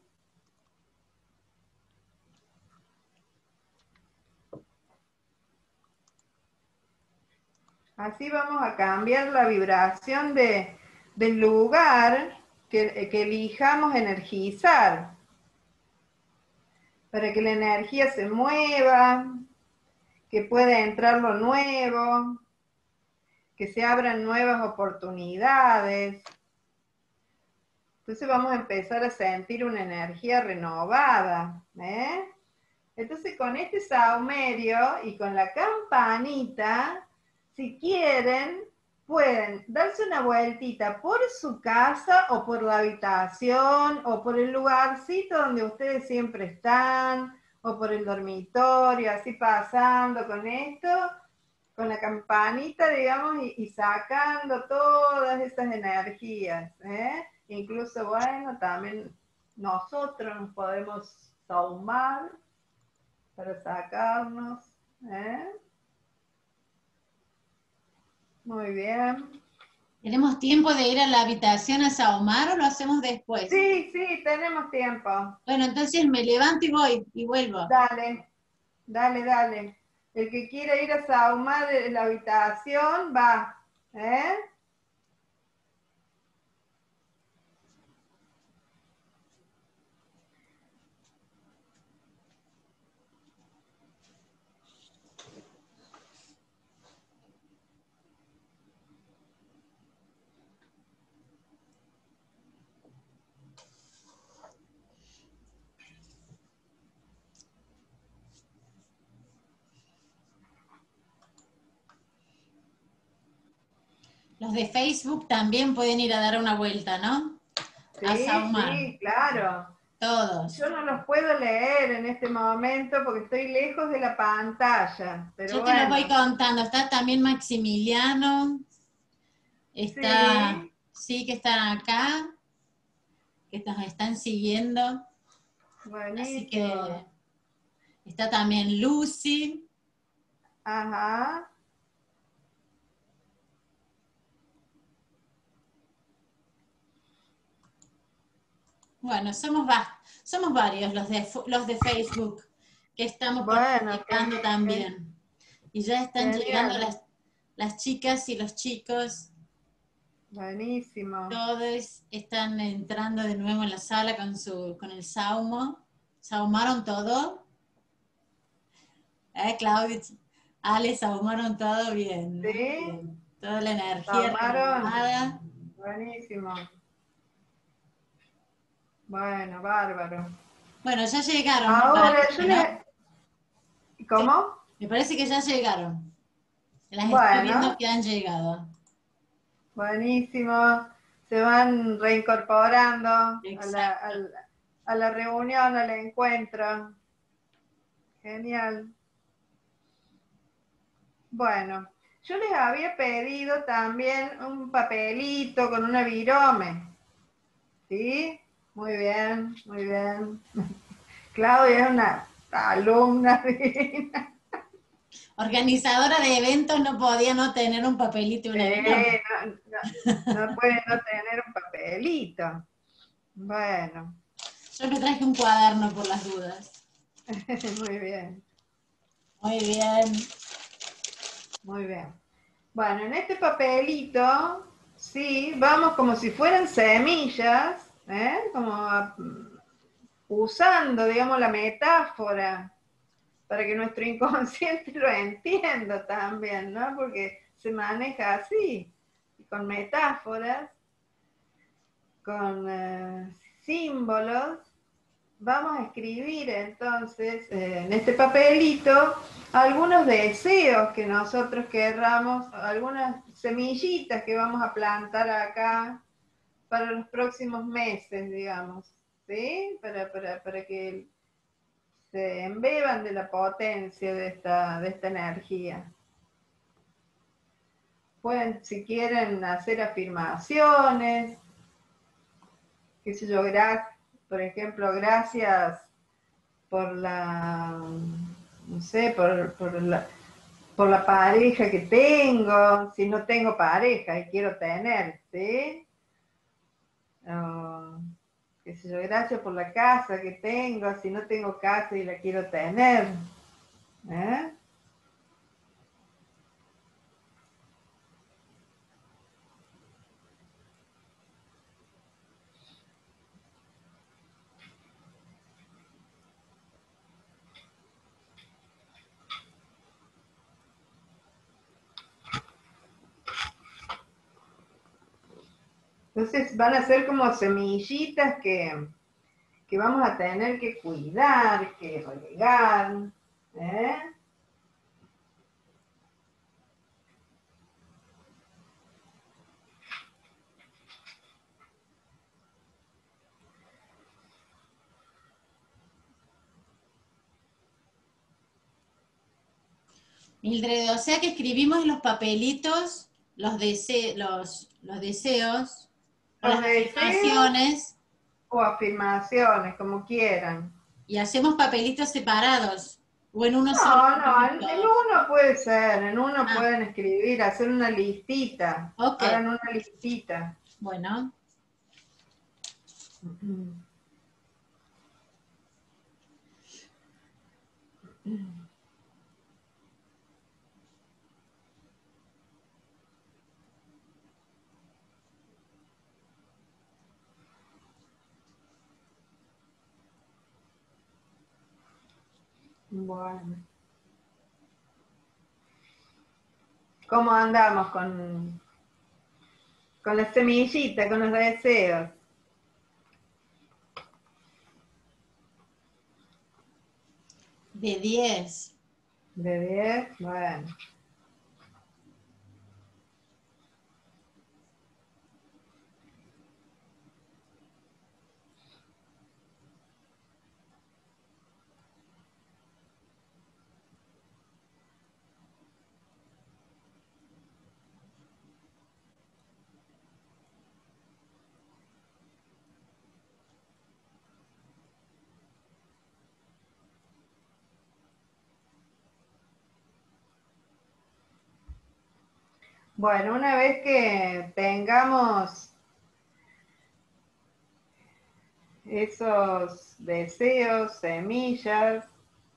Así vamos a cambiar la vibración de, del lugar que, que elijamos energizar, para que la energía se mueva, que pueda entrar lo nuevo, que se abran nuevas oportunidades. Entonces vamos a empezar a sentir una energía renovada, ¿eh? Entonces con este saumerio y con la campanita, si quieren, pueden darse una vueltita por su casa o por la habitación o por el lugarcito donde ustedes siempre están o por el dormitorio, así pasando con esto, con la campanita, digamos, y, y sacando todas esas energías, ¿eh? Incluso, bueno, también nosotros nos podemos saumar para sacarnos, ¿eh? Muy bien. ¿Tenemos tiempo de ir a la habitación a sahumar o lo hacemos después? Sí, sí, tenemos tiempo. Bueno, entonces me levanto y voy, y vuelvo. Dale, dale, dale. El que quiera ir a sahumar de la habitación, va, ¿eh? Los de Facebook también pueden ir a dar una vuelta, ¿no? Sí, a sahumar. Sí, claro. Todos. Yo no los puedo leer en este momento porque estoy lejos de la pantalla. Pero Yo te bueno. lo voy contando. Está también Maximiliano. Está, sí, sí que están acá, que nos están siguiendo. Buenísimo. Así que está también Lucy. Ajá. Bueno, somos, va somos varios los de, los de Facebook que estamos bueno, participando también. Y ya están Genial. llegando las, las chicas y los chicos. Buenísimo. Todos están entrando de nuevo en la sala con, su, con el saumo. ¿Saumaron todo? ¿Eh, Claudia? Ale, saumaron todo bien. Sí. Bien. Toda la energía renovada. Buenísimo. Bueno, bárbaro. Bueno, ya llegaron. Ahora, para, yo ¿no? le... ¿Cómo? Me parece que ya llegaron. Las estoy Bueno. viendo que han llegado. Buenísimo. Se van reincorporando a la, Exacto. a la- a la reunión, al encuentro. Genial. Bueno, yo les había pedido también un papelito con una virome. ¿Sí? Muy bien, muy bien. Claudia es una alumna divina. Organizadora de eventos no podía no tener un papelito y una Eh, virome. no, no, no puede no tener un papelito. Bueno, Yo me traje un cuaderno por las dudas. muy bien, Muy bien. muy bien. Bueno, en este papelito, sí, vamos como si fueran semillas, ¿eh? Como a- usando, digamos, la metáfora para que nuestro inconsciente lo entienda también, ¿no? Porque se maneja así, con metáforas, con eh, símbolos. Vamos a escribir entonces eh, en este papelito algunos deseos que nosotros querramos, algunas semillitas que vamos a plantar acá para los próximos meses, digamos, ¿sí? Para, para, para que se embeban de la potencia de esta, de esta energía. Pueden, si quieren, hacer afirmaciones, qué sé yo, gra- por ejemplo, gracias por la, no sé, por, por la, por la pareja que tengo, si no tengo pareja y quiero tener, ¿sí? O, qué sé yo, gracias por la casa que tengo, si no tengo casa y la quiero tener, ¿eh? Entonces van a ser como semillitas que, que vamos a tener que cuidar, que regar, ¿eh? Mildred, o sea que escribimos en los papelitos los, dese los, los deseos o Los las deseos afirmaciones o afirmaciones, como quieran. y hacemos papelitos separados o en uno solo. No, no, en, en uno puede ser, en uno Ah, pueden escribir, hacer una listita, ok. hagan una listita. Bueno, Bueno. ¿Cómo andamos con, con la semillita, con los deseos? de diez. ¿De diez? Bueno. Bueno, una vez que tengamos esos deseos, semillas,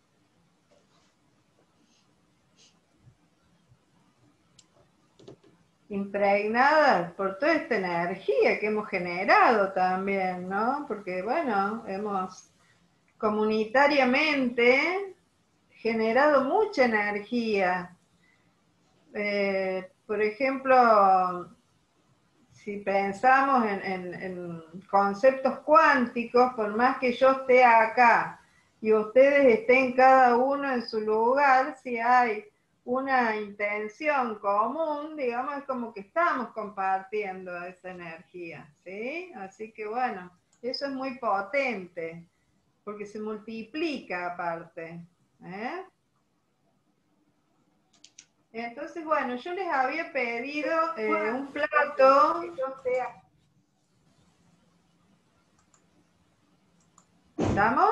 impregnadas por toda esta energía que hemos generado también, ¿no? Porque, bueno, hemos comunitariamente generado mucha energía. Eh, por ejemplo, si pensamos en, en, en conceptos cuánticos, por más que yo esté acá y ustedes estén cada uno en su lugar, si hay una intención común, digamos, es como que estamos compartiendo esa energía, ¿sí? Así que bueno, eso es muy potente, porque se multiplica aparte, ¿eh? Entonces, bueno, yo les había pedido eh, un plato. ¿Estamos?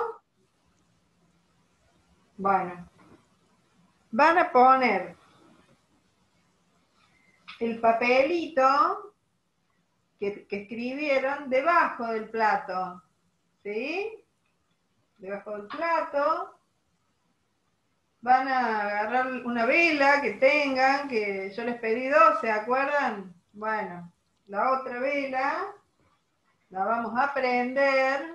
Bueno, van a poner el papelito que, que escribieron debajo del plato, ¿sí? Debajo del plato. Van a agarrar una vela que tengan, que yo les pedí dos, ¿se acuerdan? Bueno, la otra vela la vamos a prender,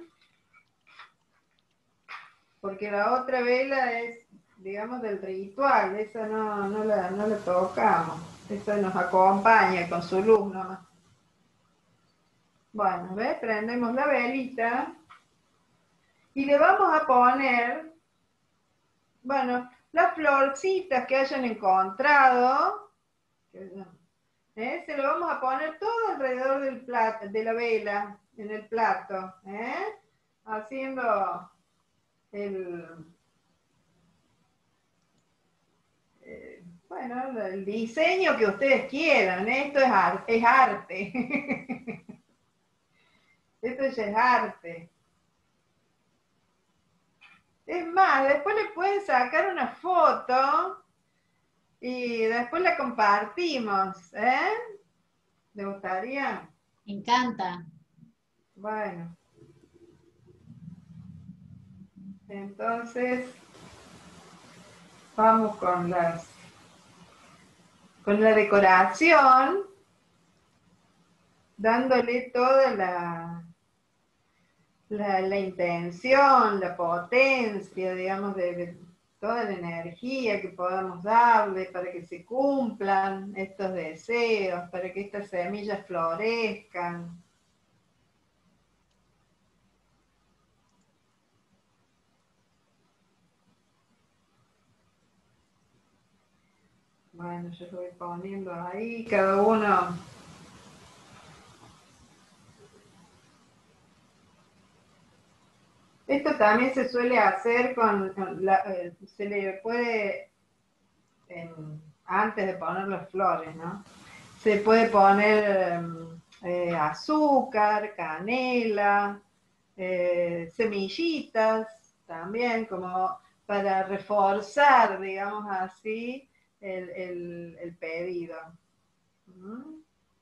porque la otra vela es, digamos, del ritual, esa no, no, la, no la tocamos, esa nos acompaña con su luz nomás. Bueno, ¿ves? Prendemos la velita y le vamos a poner, bueno, las florcitas que hayan encontrado, ¿eh? Se lo vamos a poner todo alrededor del plato, de la vela, en el plato, ¿eh? Haciendo el, eh, bueno, el diseño que ustedes quieran, ¿eh? Esto es, ar es arte. Esto ya es arte. Es más, después le pueden sacar una foto y después la compartimos, ¿eh? ¿Le gustaría? Me encanta. Bueno. Entonces, vamos con las con la decoración, dándole toda la, la, la intención, la potencia, digamos, de, de toda la energía que podamos darle para que se cumplan estos deseos, para que estas semillas florezcan. Bueno, yo lo voy poniendo ahí, cada uno. Esto también se suele hacer con, con la, eh, se le puede, en, antes de poner las flores, ¿no? Se puede poner eh, azúcar, canela, eh, semillitas también, como para reforzar, digamos así, el, el, el pedido. ¿Mm?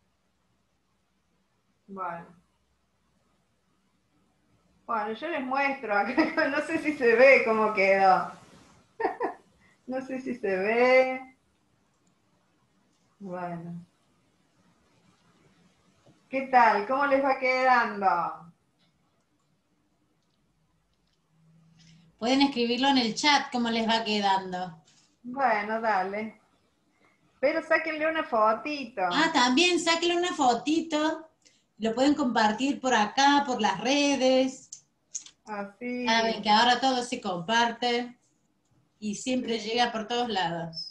Bueno. Bueno, yo les muestro acá, no sé si se ve cómo quedó. No sé si se ve. Bueno. ¿Qué tal? ¿Cómo les va quedando? Pueden escribirlo en el chat cómo les va quedando. Bueno, dale. Pero sáquenle una fotito. Ah, también sáquenle una fotito. Lo pueden compartir por acá, por las redes. Así. Saben que ahora todo se comparte y siempre llega por todos lados.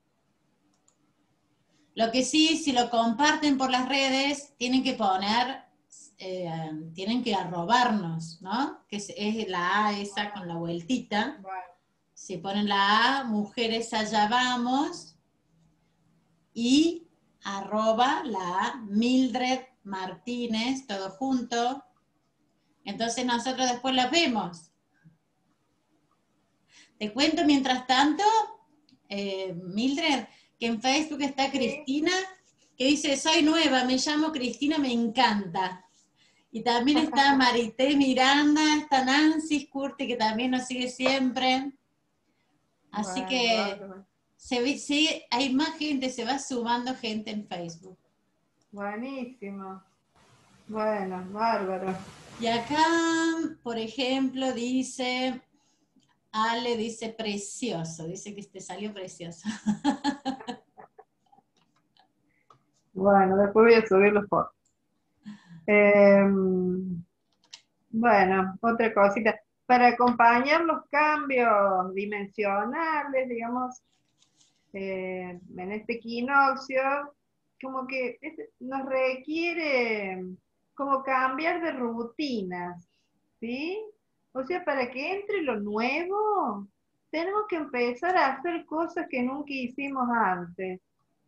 Lo que sí, si lo comparten por las redes, tienen que poner, eh, tienen que arrobarnos, ¿no? Que es, es la A esa con la vueltita. Bueno. Si ponen la A, mujeres allá vamos, y arroba la A, Mildred Martínez, todo junto. Entonces nosotros después la vemos. Te cuento mientras tanto, eh, Mildred, que en Facebook está Cristina, que dice, soy nueva, me llamo Cristina, me encanta. Y también está Marité Miranda, está Nancy Curti, que también nos sigue siempre. Así Bueno, que bárbaro. se ve, sí, hay más gente, se va sumando gente en Facebook. Buenísimo. Bueno, bárbaro. Y acá, por ejemplo, dice, Ale dice precioso, dice que te salió precioso. Bueno, después voy a subir los fotos. Eh, bueno, otra cosita. Para acompañar los cambios dimensionales, digamos, eh, en este equinoccio, como que es- nos requiere como cambiar de rutinas, ¿sí? O sea, para que entre lo nuevo, tenemos que empezar a hacer cosas que nunca hicimos antes.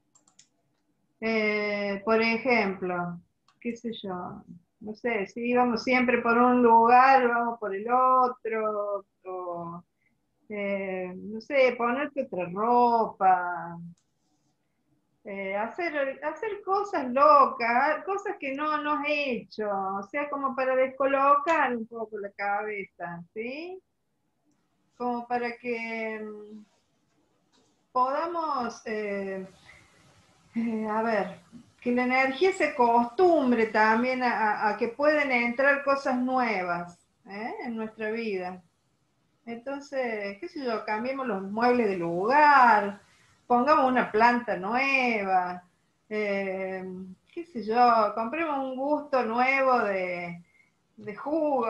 Eh, por ejemplo, qué sé yo, no sé, si íbamos siempre por un lugar, vamos por el otro, o, eh, no sé, ponerte otra ropa, eh, hacer, hacer cosas locas, cosas que no, no has hecho, o sea, como para descolocar un poco la cabeza, ¿sí? Como para que mm, podamos, eh, eh, a ver, que la energía se acostumbre también a, a- a que pueden entrar cosas nuevas, ¿eh? En nuestra vida. Entonces, qué sé yo, cambiemos los muebles de lugar, pongamos una planta nueva, eh, qué sé yo, compremos un gusto nuevo de, de jugo,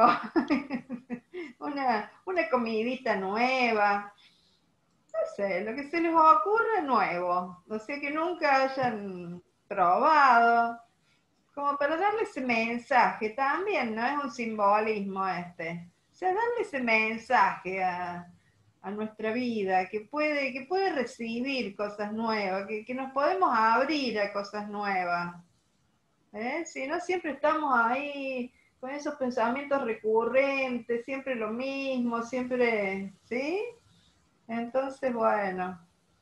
una, una comidita nueva, no sé, lo que se les ocurra nuevo, o sea, que nunca hayan probado, como para darle ese mensaje también, ¿no? Es un simbolismo este. O sea, darle ese mensaje a, a nuestra vida, que puede, que puede recibir cosas nuevas, que, que nos podemos abrir a cosas nuevas. ¿Eh? Si no, siempre estamos ahí con esos pensamientos recurrentes, siempre lo mismo, siempre, ¿sí? Entonces, bueno,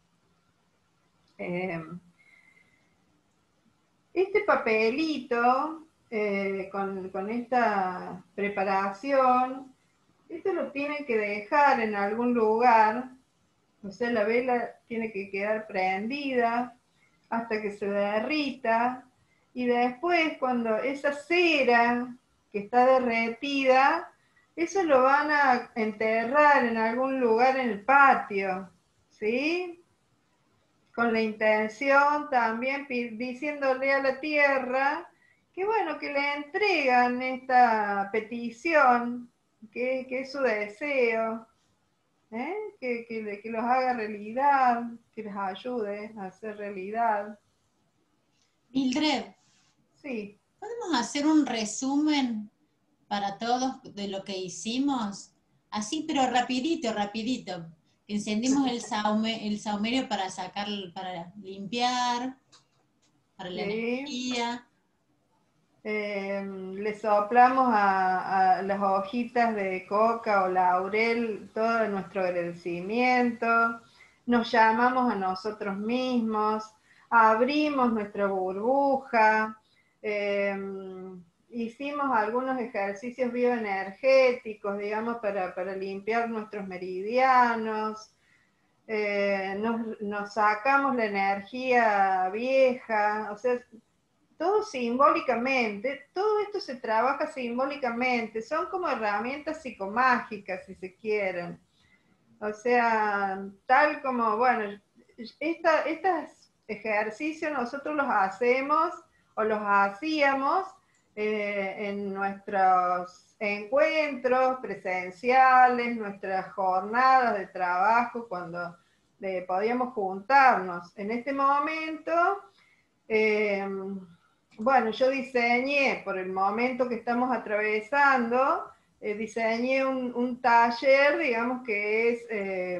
eh, este papelito eh, con, con esta preparación, esto lo tienen que dejar en algún lugar, o sea, la vela tiene que quedar prendida hasta que se derrita, y después cuando esa cera que está derretida, eso lo van a enterrar en algún lugar en el patio, ¿sí? Con la intención también diciéndole a la tierra que bueno, que le entregan esta petición, que, que es su deseo, ¿eh? que, que, que los haga realidad, que les ayude a hacer realidad. Mildred, Sí. ¿podemos hacer un resumen para todos de lo que hicimos? Así, pero rapidito, rapidito. Encendimos el, saume, el saumerio para sacar, para limpiar, para la Sí. energía. Eh, le soplamos a, a las hojitas de coca o laurel todo nuestro agradecimiento, nos llamamos a nosotros mismos, abrimos nuestra burbuja, eh, hicimos algunos ejercicios bioenergéticos, digamos, para, para limpiar nuestros meridianos, eh, nos, nos sacamos la energía vieja, o sea, todo simbólicamente, todo esto se trabaja simbólicamente, son como herramientas psicomágicas, si se quieren. O sea, tal como, bueno, esta, estos ejercicios nosotros los hacemos o los hacíamos eh, en nuestros encuentros presenciales, nuestras jornadas de trabajo, cuando eh, podíamos juntarnos. En este momento, eh, bueno, yo diseñé, por el momento que estamos atravesando, eh, diseñé un, un taller, digamos, que es eh,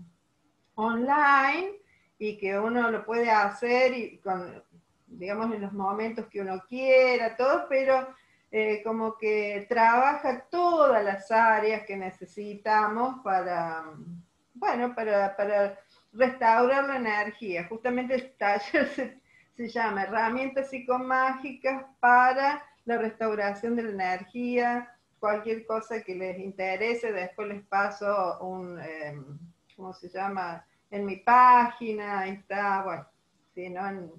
online y que uno lo puede hacer y con, digamos, en los momentos que uno quiera, todo, pero eh, como que trabaja todas las áreas que necesitamos para, bueno, para, para restaurar la energía. Justamente el taller se, se llama Herramientas Psicomágicas para la restauración de la energía. Cualquier cosa que les interese, después les paso un, eh, ¿cómo se llama? En mi página, ahí está, bueno, si no, en,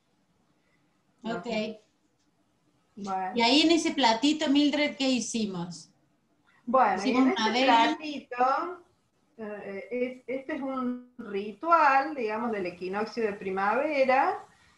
no Ok. sé. Bueno. Y ahí en ese platito, Mildred, ¿qué hicimos? Bueno, y Hicimos en una este vela. platito, eh, es, este es un ritual, digamos, del equinoccio de primavera.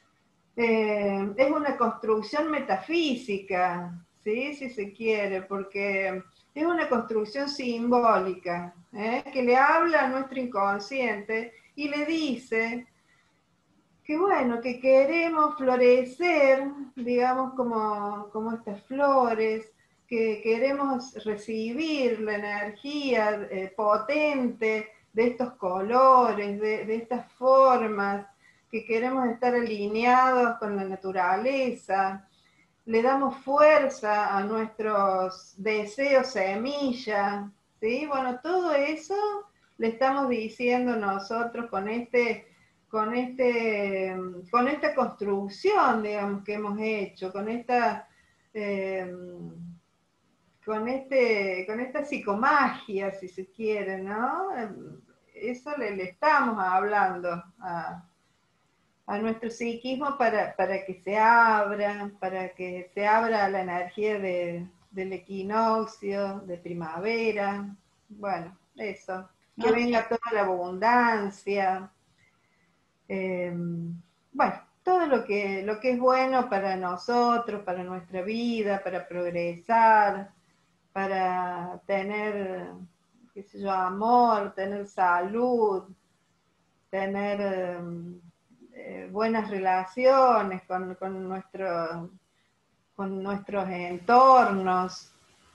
Eh, es una construcción metafísica, ¿sí? Si se quiere, porque es una construcción simbólica, ¿eh? Que le habla a nuestro inconsciente y le dice que bueno, que queremos florecer, digamos, como, como estas flores, que queremos recibir la energía eh, potente de estos colores, de, de estas formas, que queremos estar alineados con la naturaleza, le damos fuerza a nuestros deseos semilla, ¿sí? Bueno, todo eso le estamos diciendo nosotros con este, con este, con esta construcción, digamos, que hemos hecho, con esta, eh, con este, con esta psicomagia, si se quiere, ¿no? Eso le, le estamos hablando a, a nuestro psiquismo para, para que se abra, para que se abra la energía de, del equinoccio, de primavera, bueno, eso, que Ok. venga toda la abundancia, eh, bueno, todo lo que, lo que es bueno para nosotros, para nuestra vida, para progresar, para tener, qué sé yo, amor, tener salud, tener eh, eh, buenas relaciones con, con, nuestro, con nuestros entornos,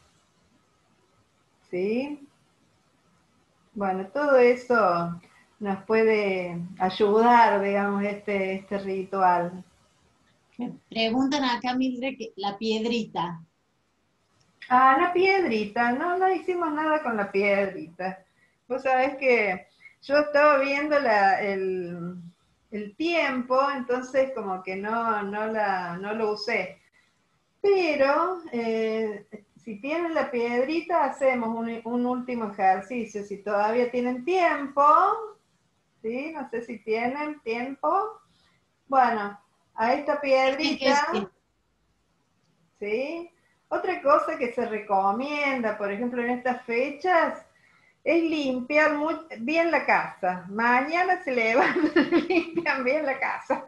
¿sí? Bueno, todo eso nos puede ayudar, digamos, este, este ritual. Me preguntan acá, Mildred, que la piedrita. Ah, la piedrita, no, no hicimos nada con la piedrita. Vos sabés que yo estaba viendo la, el, el tiempo, entonces como que no, no, la, no lo usé. Pero eh, si tienen la piedrita, hacemos un, un último ejercicio. Si todavía tienen tiempo, ¿sí? No sé si tienen tiempo. Bueno, a esta Dicen que piedrita, sí. ¿sí? Otra cosa que se recomienda, por ejemplo, en estas fechas, es limpiar muy, bien la casa. Mañana se levantan y limpian bien la casa.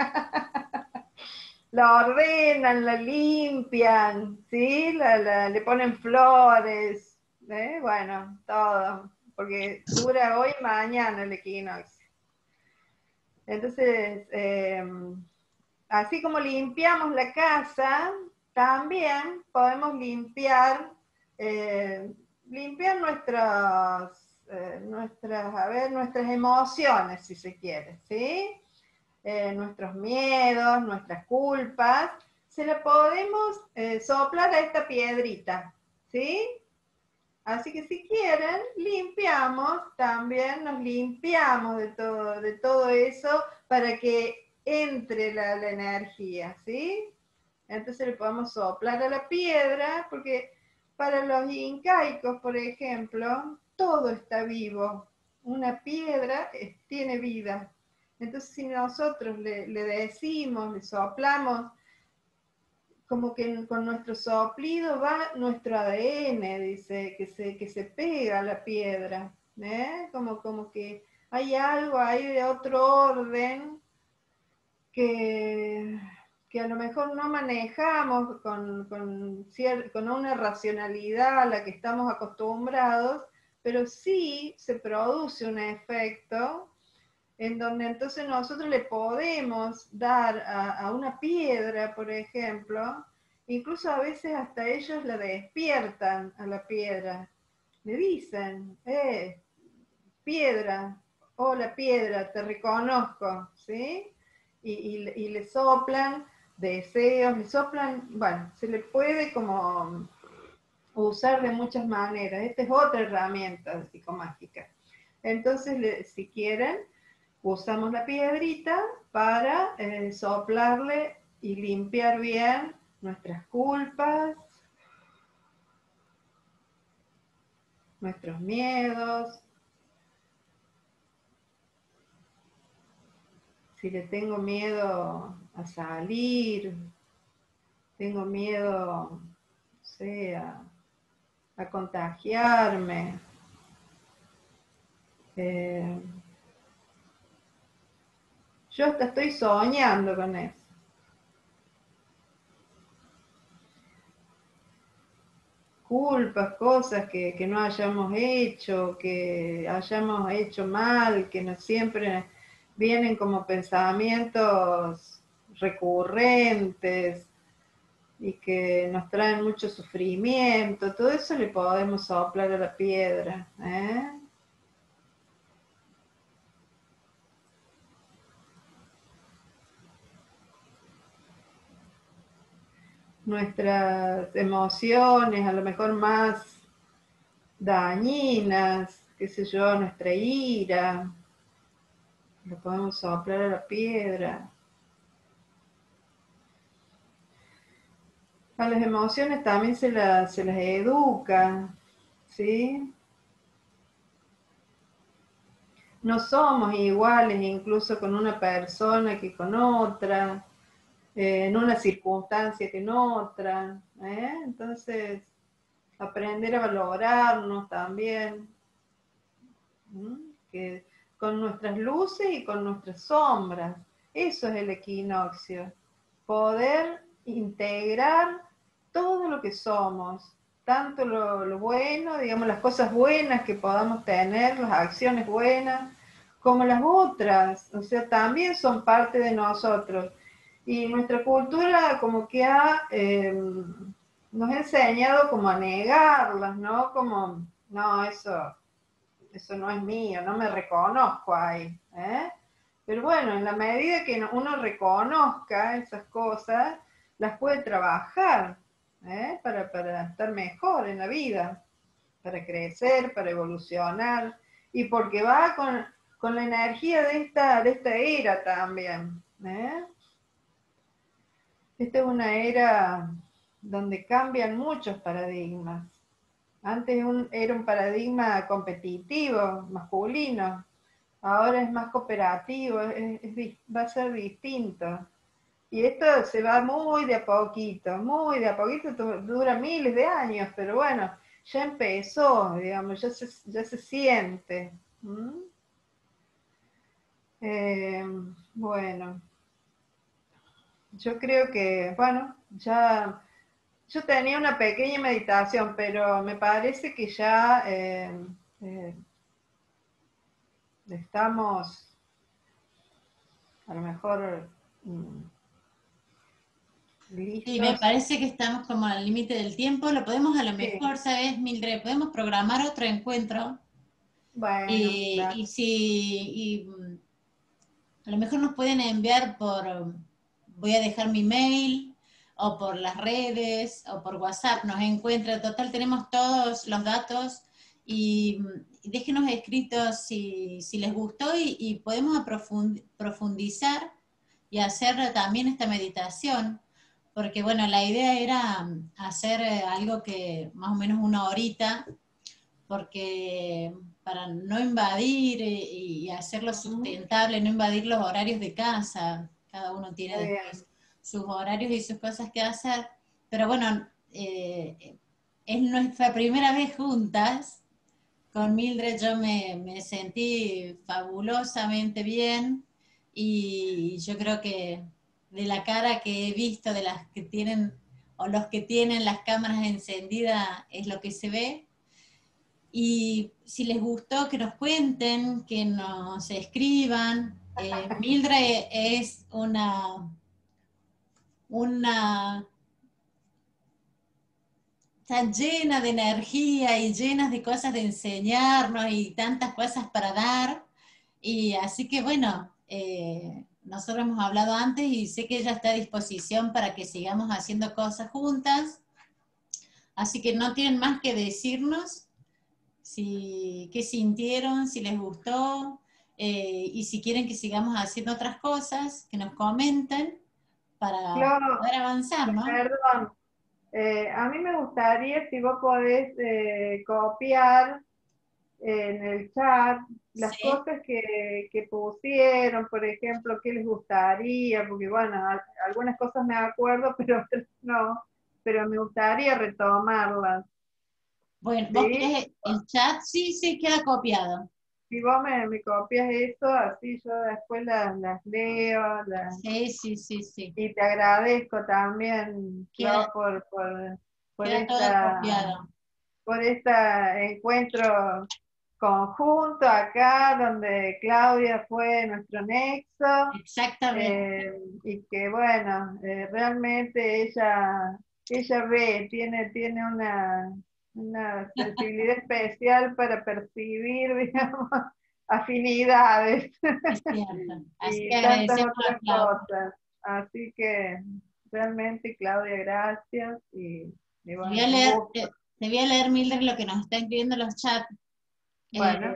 La ordenan, la limpian, ¿sí? La, la, le ponen flores, ¿eh? Bueno, todo, porque dura hoy y mañana el equinoccio. Entonces, eh, así como limpiamos la casa, también podemos limpiar, eh, limpiar nuestras, eh, nuestras, a ver, nuestras emociones, si se quiere, ¿sí? Eh, nuestros miedos, nuestras culpas, se le podemos eh, soplar a esta piedrita, ¿sí? Así que si quieren, limpiamos, también nos limpiamos de todo, de todo eso para que entre la, la energía, ¿sí? Entonces le podemos soplar a la piedra, porque para los incaicos, por ejemplo, todo está vivo. Una piedra es, tiene vida. Entonces si nosotros le, le decimos, le soplamos, como que con nuestro soplido va nuestro A D N, dice, que se, que se pega a la piedra, ¿eh? Como, como que hay algo ahí de otro orden que, que a lo mejor no manejamos con, con, con una racionalidad a la que estamos acostumbrados, pero sí se produce un efecto en donde entonces nosotros le podemos dar a, a una piedra, por ejemplo, incluso a veces hasta ellos la despiertan a la piedra, le dicen, eh, piedra, hola piedra, te reconozco, ¿sí? Y, y, y le soplan deseos, le soplan, bueno, se le puede como usar de muchas maneras, esta es otra herramienta psicomágica. Entonces, le, si quieren, usamos la piedrita para eh, soplarle y limpiar bien nuestras culpas, nuestros miedos. Si le tengo miedo a salir, tengo miedo, no sé, a, a contagiarme. Eh, yo hasta estoy soñando con eso. Culpas, cosas que, que no hayamos hecho, que hayamos hecho mal, que no siempre vienen como pensamientos recurrentes y que nos traen mucho sufrimiento, todo eso le podemos soplar a la piedra, ¿eh? Nuestras emociones, a lo mejor más dañinas, qué sé yo, nuestra ira, lo podemos soplar a la piedra. A las emociones también se las, se las educa, ¿sí? No somos iguales incluso con una persona que con otra, eh, en una circunstancia que en otra, ¿eh? Entonces, aprender a valorarnos también, ¿m? Que con nuestras luces y con nuestras sombras, eso es el equinoccio, poder integrar todo lo que somos, tanto lo, lo bueno, digamos, las cosas buenas que podamos tener, las acciones buenas, como las otras, o sea, también son parte de nosotros. Y nuestra cultura como que ha, eh, nos ha enseñado como a negarlas, ¿no? Como, no, eso, eso no es mío, no me reconozco ahí, ¿eh? Pero bueno, en la medida que uno reconozca esas cosas, las puede trabajar, ¿eh? para, para estar mejor en la vida, para crecer, para evolucionar, y porque va con, con la energía de esta, de esta era también, ¿eh? Esta es una era donde cambian muchos paradigmas. Antes un, era un paradigma competitivo, masculino, ahora es más cooperativo, es, es, va a ser distinto. Y esto se va muy de a poquito, muy de a poquito, dura miles de años, pero bueno, ya empezó, digamos, ya se, ya se siente. ¿Mm? Eh, bueno, yo creo que, bueno, ya, yo tenía una pequeña meditación, pero me parece que ya eh, eh, estamos, a lo mejor, mm, Sí, me listos. parece que estamos como al límite del tiempo. Lo podemos a lo Sí. mejor, ¿sabes, Mildred? Podemos programar otro encuentro. Bueno, Y, dale. y si y, mm, a lo mejor nos pueden enviar por, um, voy a dejar mi mail, o por las redes, o por WhatsApp, nos encuentra. Total, tenemos todos los datos y, y déjenos escritos si, si les gustó y, y podemos aprofund- profundizar y hacer también esta meditación. Porque bueno, la idea era um, hacer eh, algo que más o menos una horita, porque para no invadir eh, y hacerlo Ujú. sustentable, no invadir los horarios de casa, cada uno tiene Está bien. después sus horarios y sus cosas que hacer, pero bueno, eh, es nuestra primera vez juntas, con Mildred yo me, me sentí fabulosamente bien y yo creo que de la cara que he visto de las que tienen o los que tienen las cámaras encendidas es lo que se ve. Y si les gustó, que nos cuenten, que nos escriban. Eh, Mildred es una, una, está llena de energía y llena de cosas de enseñarnos y tantas cosas para dar. Y así que bueno, eh, nosotros hemos hablado antes y sé que ella está a disposición para que sigamos haciendo cosas juntas. Así que no tienen más que decirnos si, qué sintieron, si les gustó, eh, y si quieren que sigamos haciendo otras cosas, que nos comenten para Claro, poder avanzar, ¿no? perdón. Eh, a mí me gustaría si vos podés eh, copiar en el chat las Sí, cosas que, que pusieron, por ejemplo, qué les gustaría, porque bueno, a- algunas cosas me acuerdo, pero otras no, pero me gustaría retomarlas, bueno, ¿vos ¿sí? querés el chat? Sí, sí, queda copiado. Si vos me, me copias eso, así yo después las, las leo, las, Sí, sí, sí, sí, y te agradezco también, queda, Flo, por, por, por queda todo esta, copiado. por este encuentro conjunto acá, donde Claudia fue nuestro nexo, Exactamente. eh, y que bueno, eh, realmente ella, ella ve, tiene, tiene una, una sensibilidad especial para percibir, digamos, afinidades Es cierto. Así que y tantas agradecemos a otras Claudia. cosas. Así que realmente, Claudia, gracias y, y Te voy bueno, a un leer, gusto. te, te voy a leer, Mildred, lo que nos está escribiendo en los chats, eh, Bueno,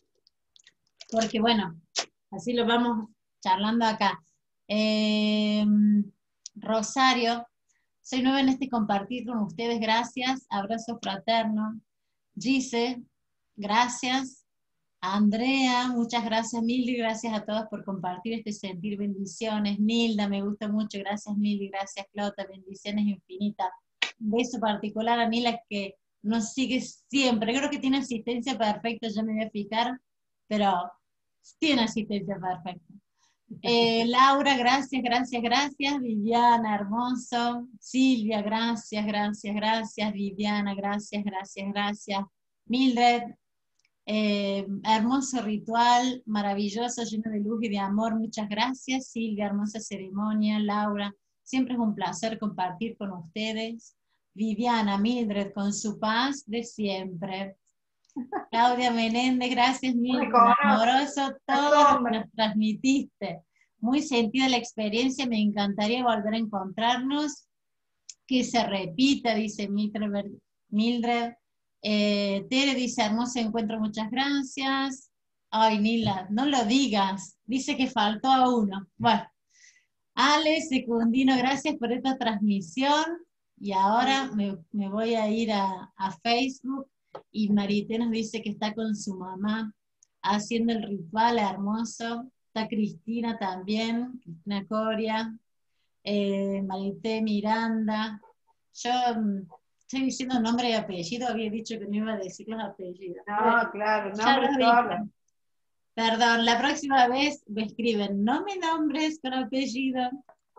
porque bueno, así lo vamos charlando acá. Eh, Rosario, soy nueva en este compartir con ustedes, gracias, abrazo fraterno. Gise, gracias. Andrea, muchas gracias, Mildy, gracias a todos por compartir este sentir, bendiciones. Nilda, me gusta mucho, gracias Mildy, gracias Clota, bendiciones infinitas. Un beso particular a Nila que nos sigue siempre, creo que tiene asistencia perfecta, ya me voy a fijar, pero tiene asistencia perfecta. Eh, Laura, gracias, gracias, gracias. Viviana, hermoso. Silvia, gracias, gracias, gracias. Viviana, gracias, gracias, gracias. Mildred, eh, hermoso ritual, maravilloso, lleno de luz y de amor. Muchas gracias, Silvia, hermosa ceremonia. Laura, siempre es un placer compartir con ustedes. Viviana, Mildred, con su paz de siempre. Claudia Menéndez, gracias no me Mildred, conozco, amoroso la todo lo que sombra. nos transmitiste. Muy sentida la experiencia, me encantaría volver a encontrarnos, que se repita, dice Mildred. Mildred. Eh, Tere dice, hermoso encuentro, muchas gracias. Ay, Nila, no lo digas, dice que faltó a uno. Bueno, Ale Secundino, gracias por esta transmisión. Y ahora me, me voy a ir a, a Facebook y Marité nos dice que está con su mamá haciendo el ritual hermoso. Está Cristina también, Cristina Coria, eh, Marité Miranda. Yo mm, estoy diciendo nombre y apellido, había dicho que no iba a decir los apellidos. Bueno, No, claro, ya nombre los dije. solo. Perdón, la próxima vez me escriben, no me nombres con apellido.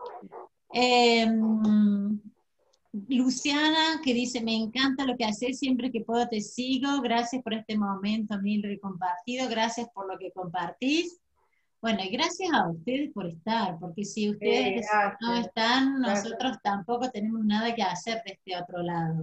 Eh, Luciana, que dice, me encanta lo que haces, siempre que puedo te sigo, gracias por este momento, Mildred, compartido, gracias por lo que compartís. Bueno, y gracias a ustedes por estar, porque si Sí, ustedes no gracias, están, gracias. nosotros tampoco tenemos nada que hacer de este otro lado.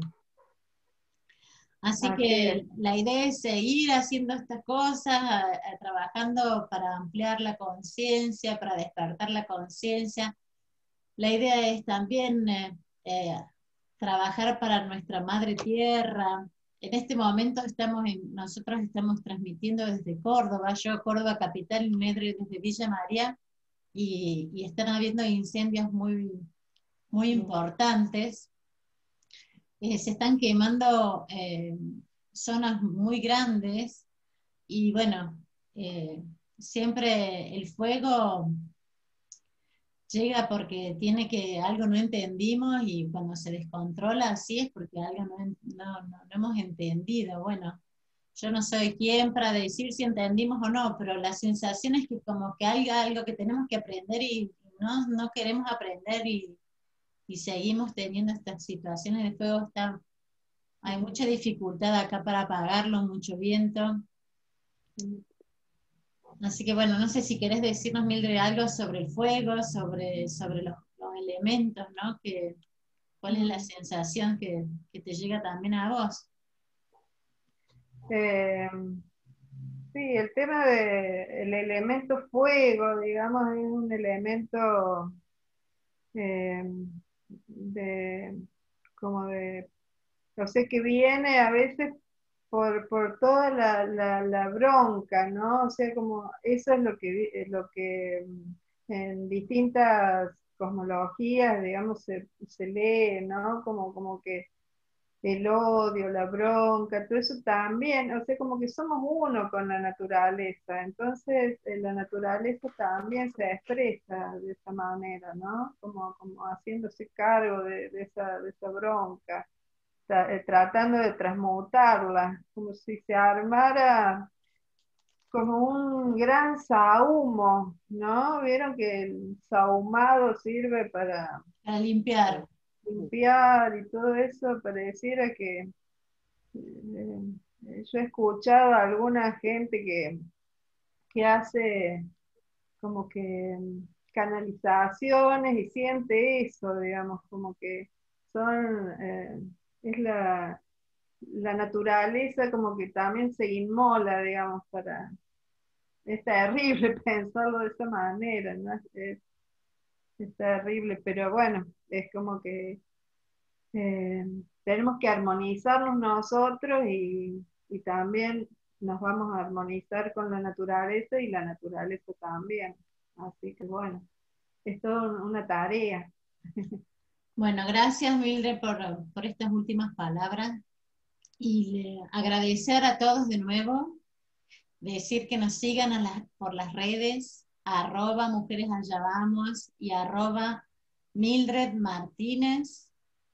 Así Así es. que la idea es seguir haciendo estas cosas, a- a- trabajando para ampliar la conciencia, para despertar la conciencia. La idea es también eh, eh, trabajar para nuestra madre tierra. En este momento estamos en, nosotros estamos transmitiendo desde Córdoba, yo Córdoba capital y Medre desde Villa María, y, y están habiendo incendios muy, muy importantes. Eh, se están quemando eh, zonas muy grandes y bueno, eh, siempre el fuego llega porque tiene que, algo no entendimos y cuando se descontrola así es porque algo no, no, no, no hemos entendido. Bueno, yo no soy quien para decir si entendimos o no, pero la sensación es que como que hay algo que tenemos que aprender y no, no queremos aprender y, y seguimos teniendo estas situaciones de fuego. Está, hay mucha dificultad acá para apagarlo, mucho viento. Así que bueno, no sé si querés decirnos, Mildred, algo sobre el fuego, sobre, sobre los, los elementos, ¿no? Que, ¿cuál es la sensación que, que te llega también a vos? Eh, sí, el tema del elemento fuego, digamos, es un elemento eh, de, como de, o sea, que viene a veces por, por toda la, la, la bronca, ¿no? O sea, como eso es lo que, vi- eh, lo que mm, en distintas cosmologías, digamos, se, se lee, ¿no? Como, como que el odio, la bronca, todo eso también, o sea, como que somos uno con la naturaleza, entonces eh, la naturaleza también se expresa de esa manera, ¿no? Como, como haciéndose cargo de, de esa, de esa bronca, tra- eh, tratando de transmutarla, como si se armara como un gran sahumo, ¿no? Vieron que el sahumado sirve para Para limpiar. limpiar y todo eso, pareciera que eh, eh, yo he escuchado a alguna gente que, que hace como que mm, canalizaciones y siente eso, digamos, como que son, eh, es la, la naturaleza como que también se inmola, digamos, para, es terrible pensarlo de esa manera, ¿no? Es, es- es terrible, pero bueno, es como que eh, tenemos que armonizarnos nosotros y, y también nos vamos a armonizar con la naturaleza y la naturaleza también. Así que bueno, es toda una tarea. Bueno, gracias Mildred por, por estas últimas palabras y le- agradecer a todos de nuevo, decir que nos sigan a las- por las redes, arroba mujeres allá vamos y arroba Mildred Martínez,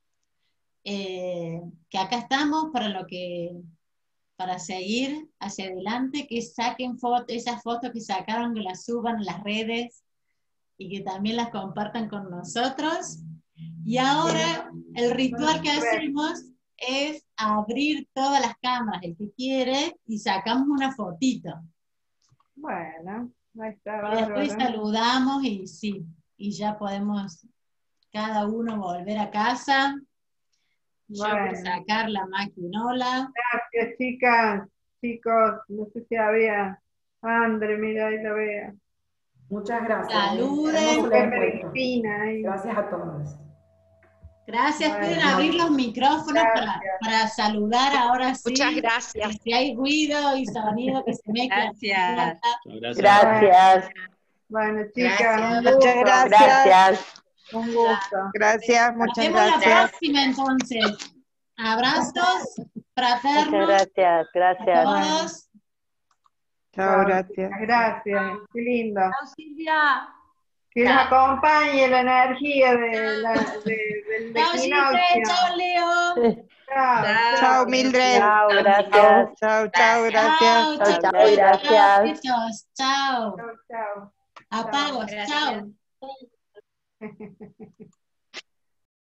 eh, que acá estamos para lo que, para seguir hacia adelante, que saquen fotos, esas fotos que sacaron, que las suban a las redes y que también las compartan con nosotros. Y ahora el ritual que hacemos es abrir todas las cámaras, el que quiere, y sacamos una fotito. Bueno, ahí está, Y después bárbaro. saludamos y sí, y ya podemos cada uno volver a casa. Yo voy a Bueno, sacar la maquinola. gracias chicas, chicos, no sé si había Andre, mira, ahí la veo. Muchas gracias. ¿eh? Saluden. Hermoso el Qué encuentro. medicina ahí. Gracias a todos. Gracias, Bueno, pueden abrir los micrófonos para, gracias. para saludar ahora sí. Muchas gracias. Si hay ruido y sonido que se mezcla. Gracias. Gracias. Gracias. Bueno, chicas, un Gracias. gusto. Muchas gracias. Gracias. Un gusto. Gracias, Nos muchas vemos la gracias. próxima entonces. Abrazos fraternos Muchas gracias. a Gracias. todos. Chao, gracias. Gracias, qué lindo. Chao, Silvia. Que nos acompañe la energía de la, de, del Chao, Gilde, equinoccio. chao, Leo. Chao, Chao, Mildred. Chao, gracias. Chao, chao, gracias. Chao, Chao, chao, chao, gracias. chao, besos. Chao. chao, chao. Apagos, Gracias. chao.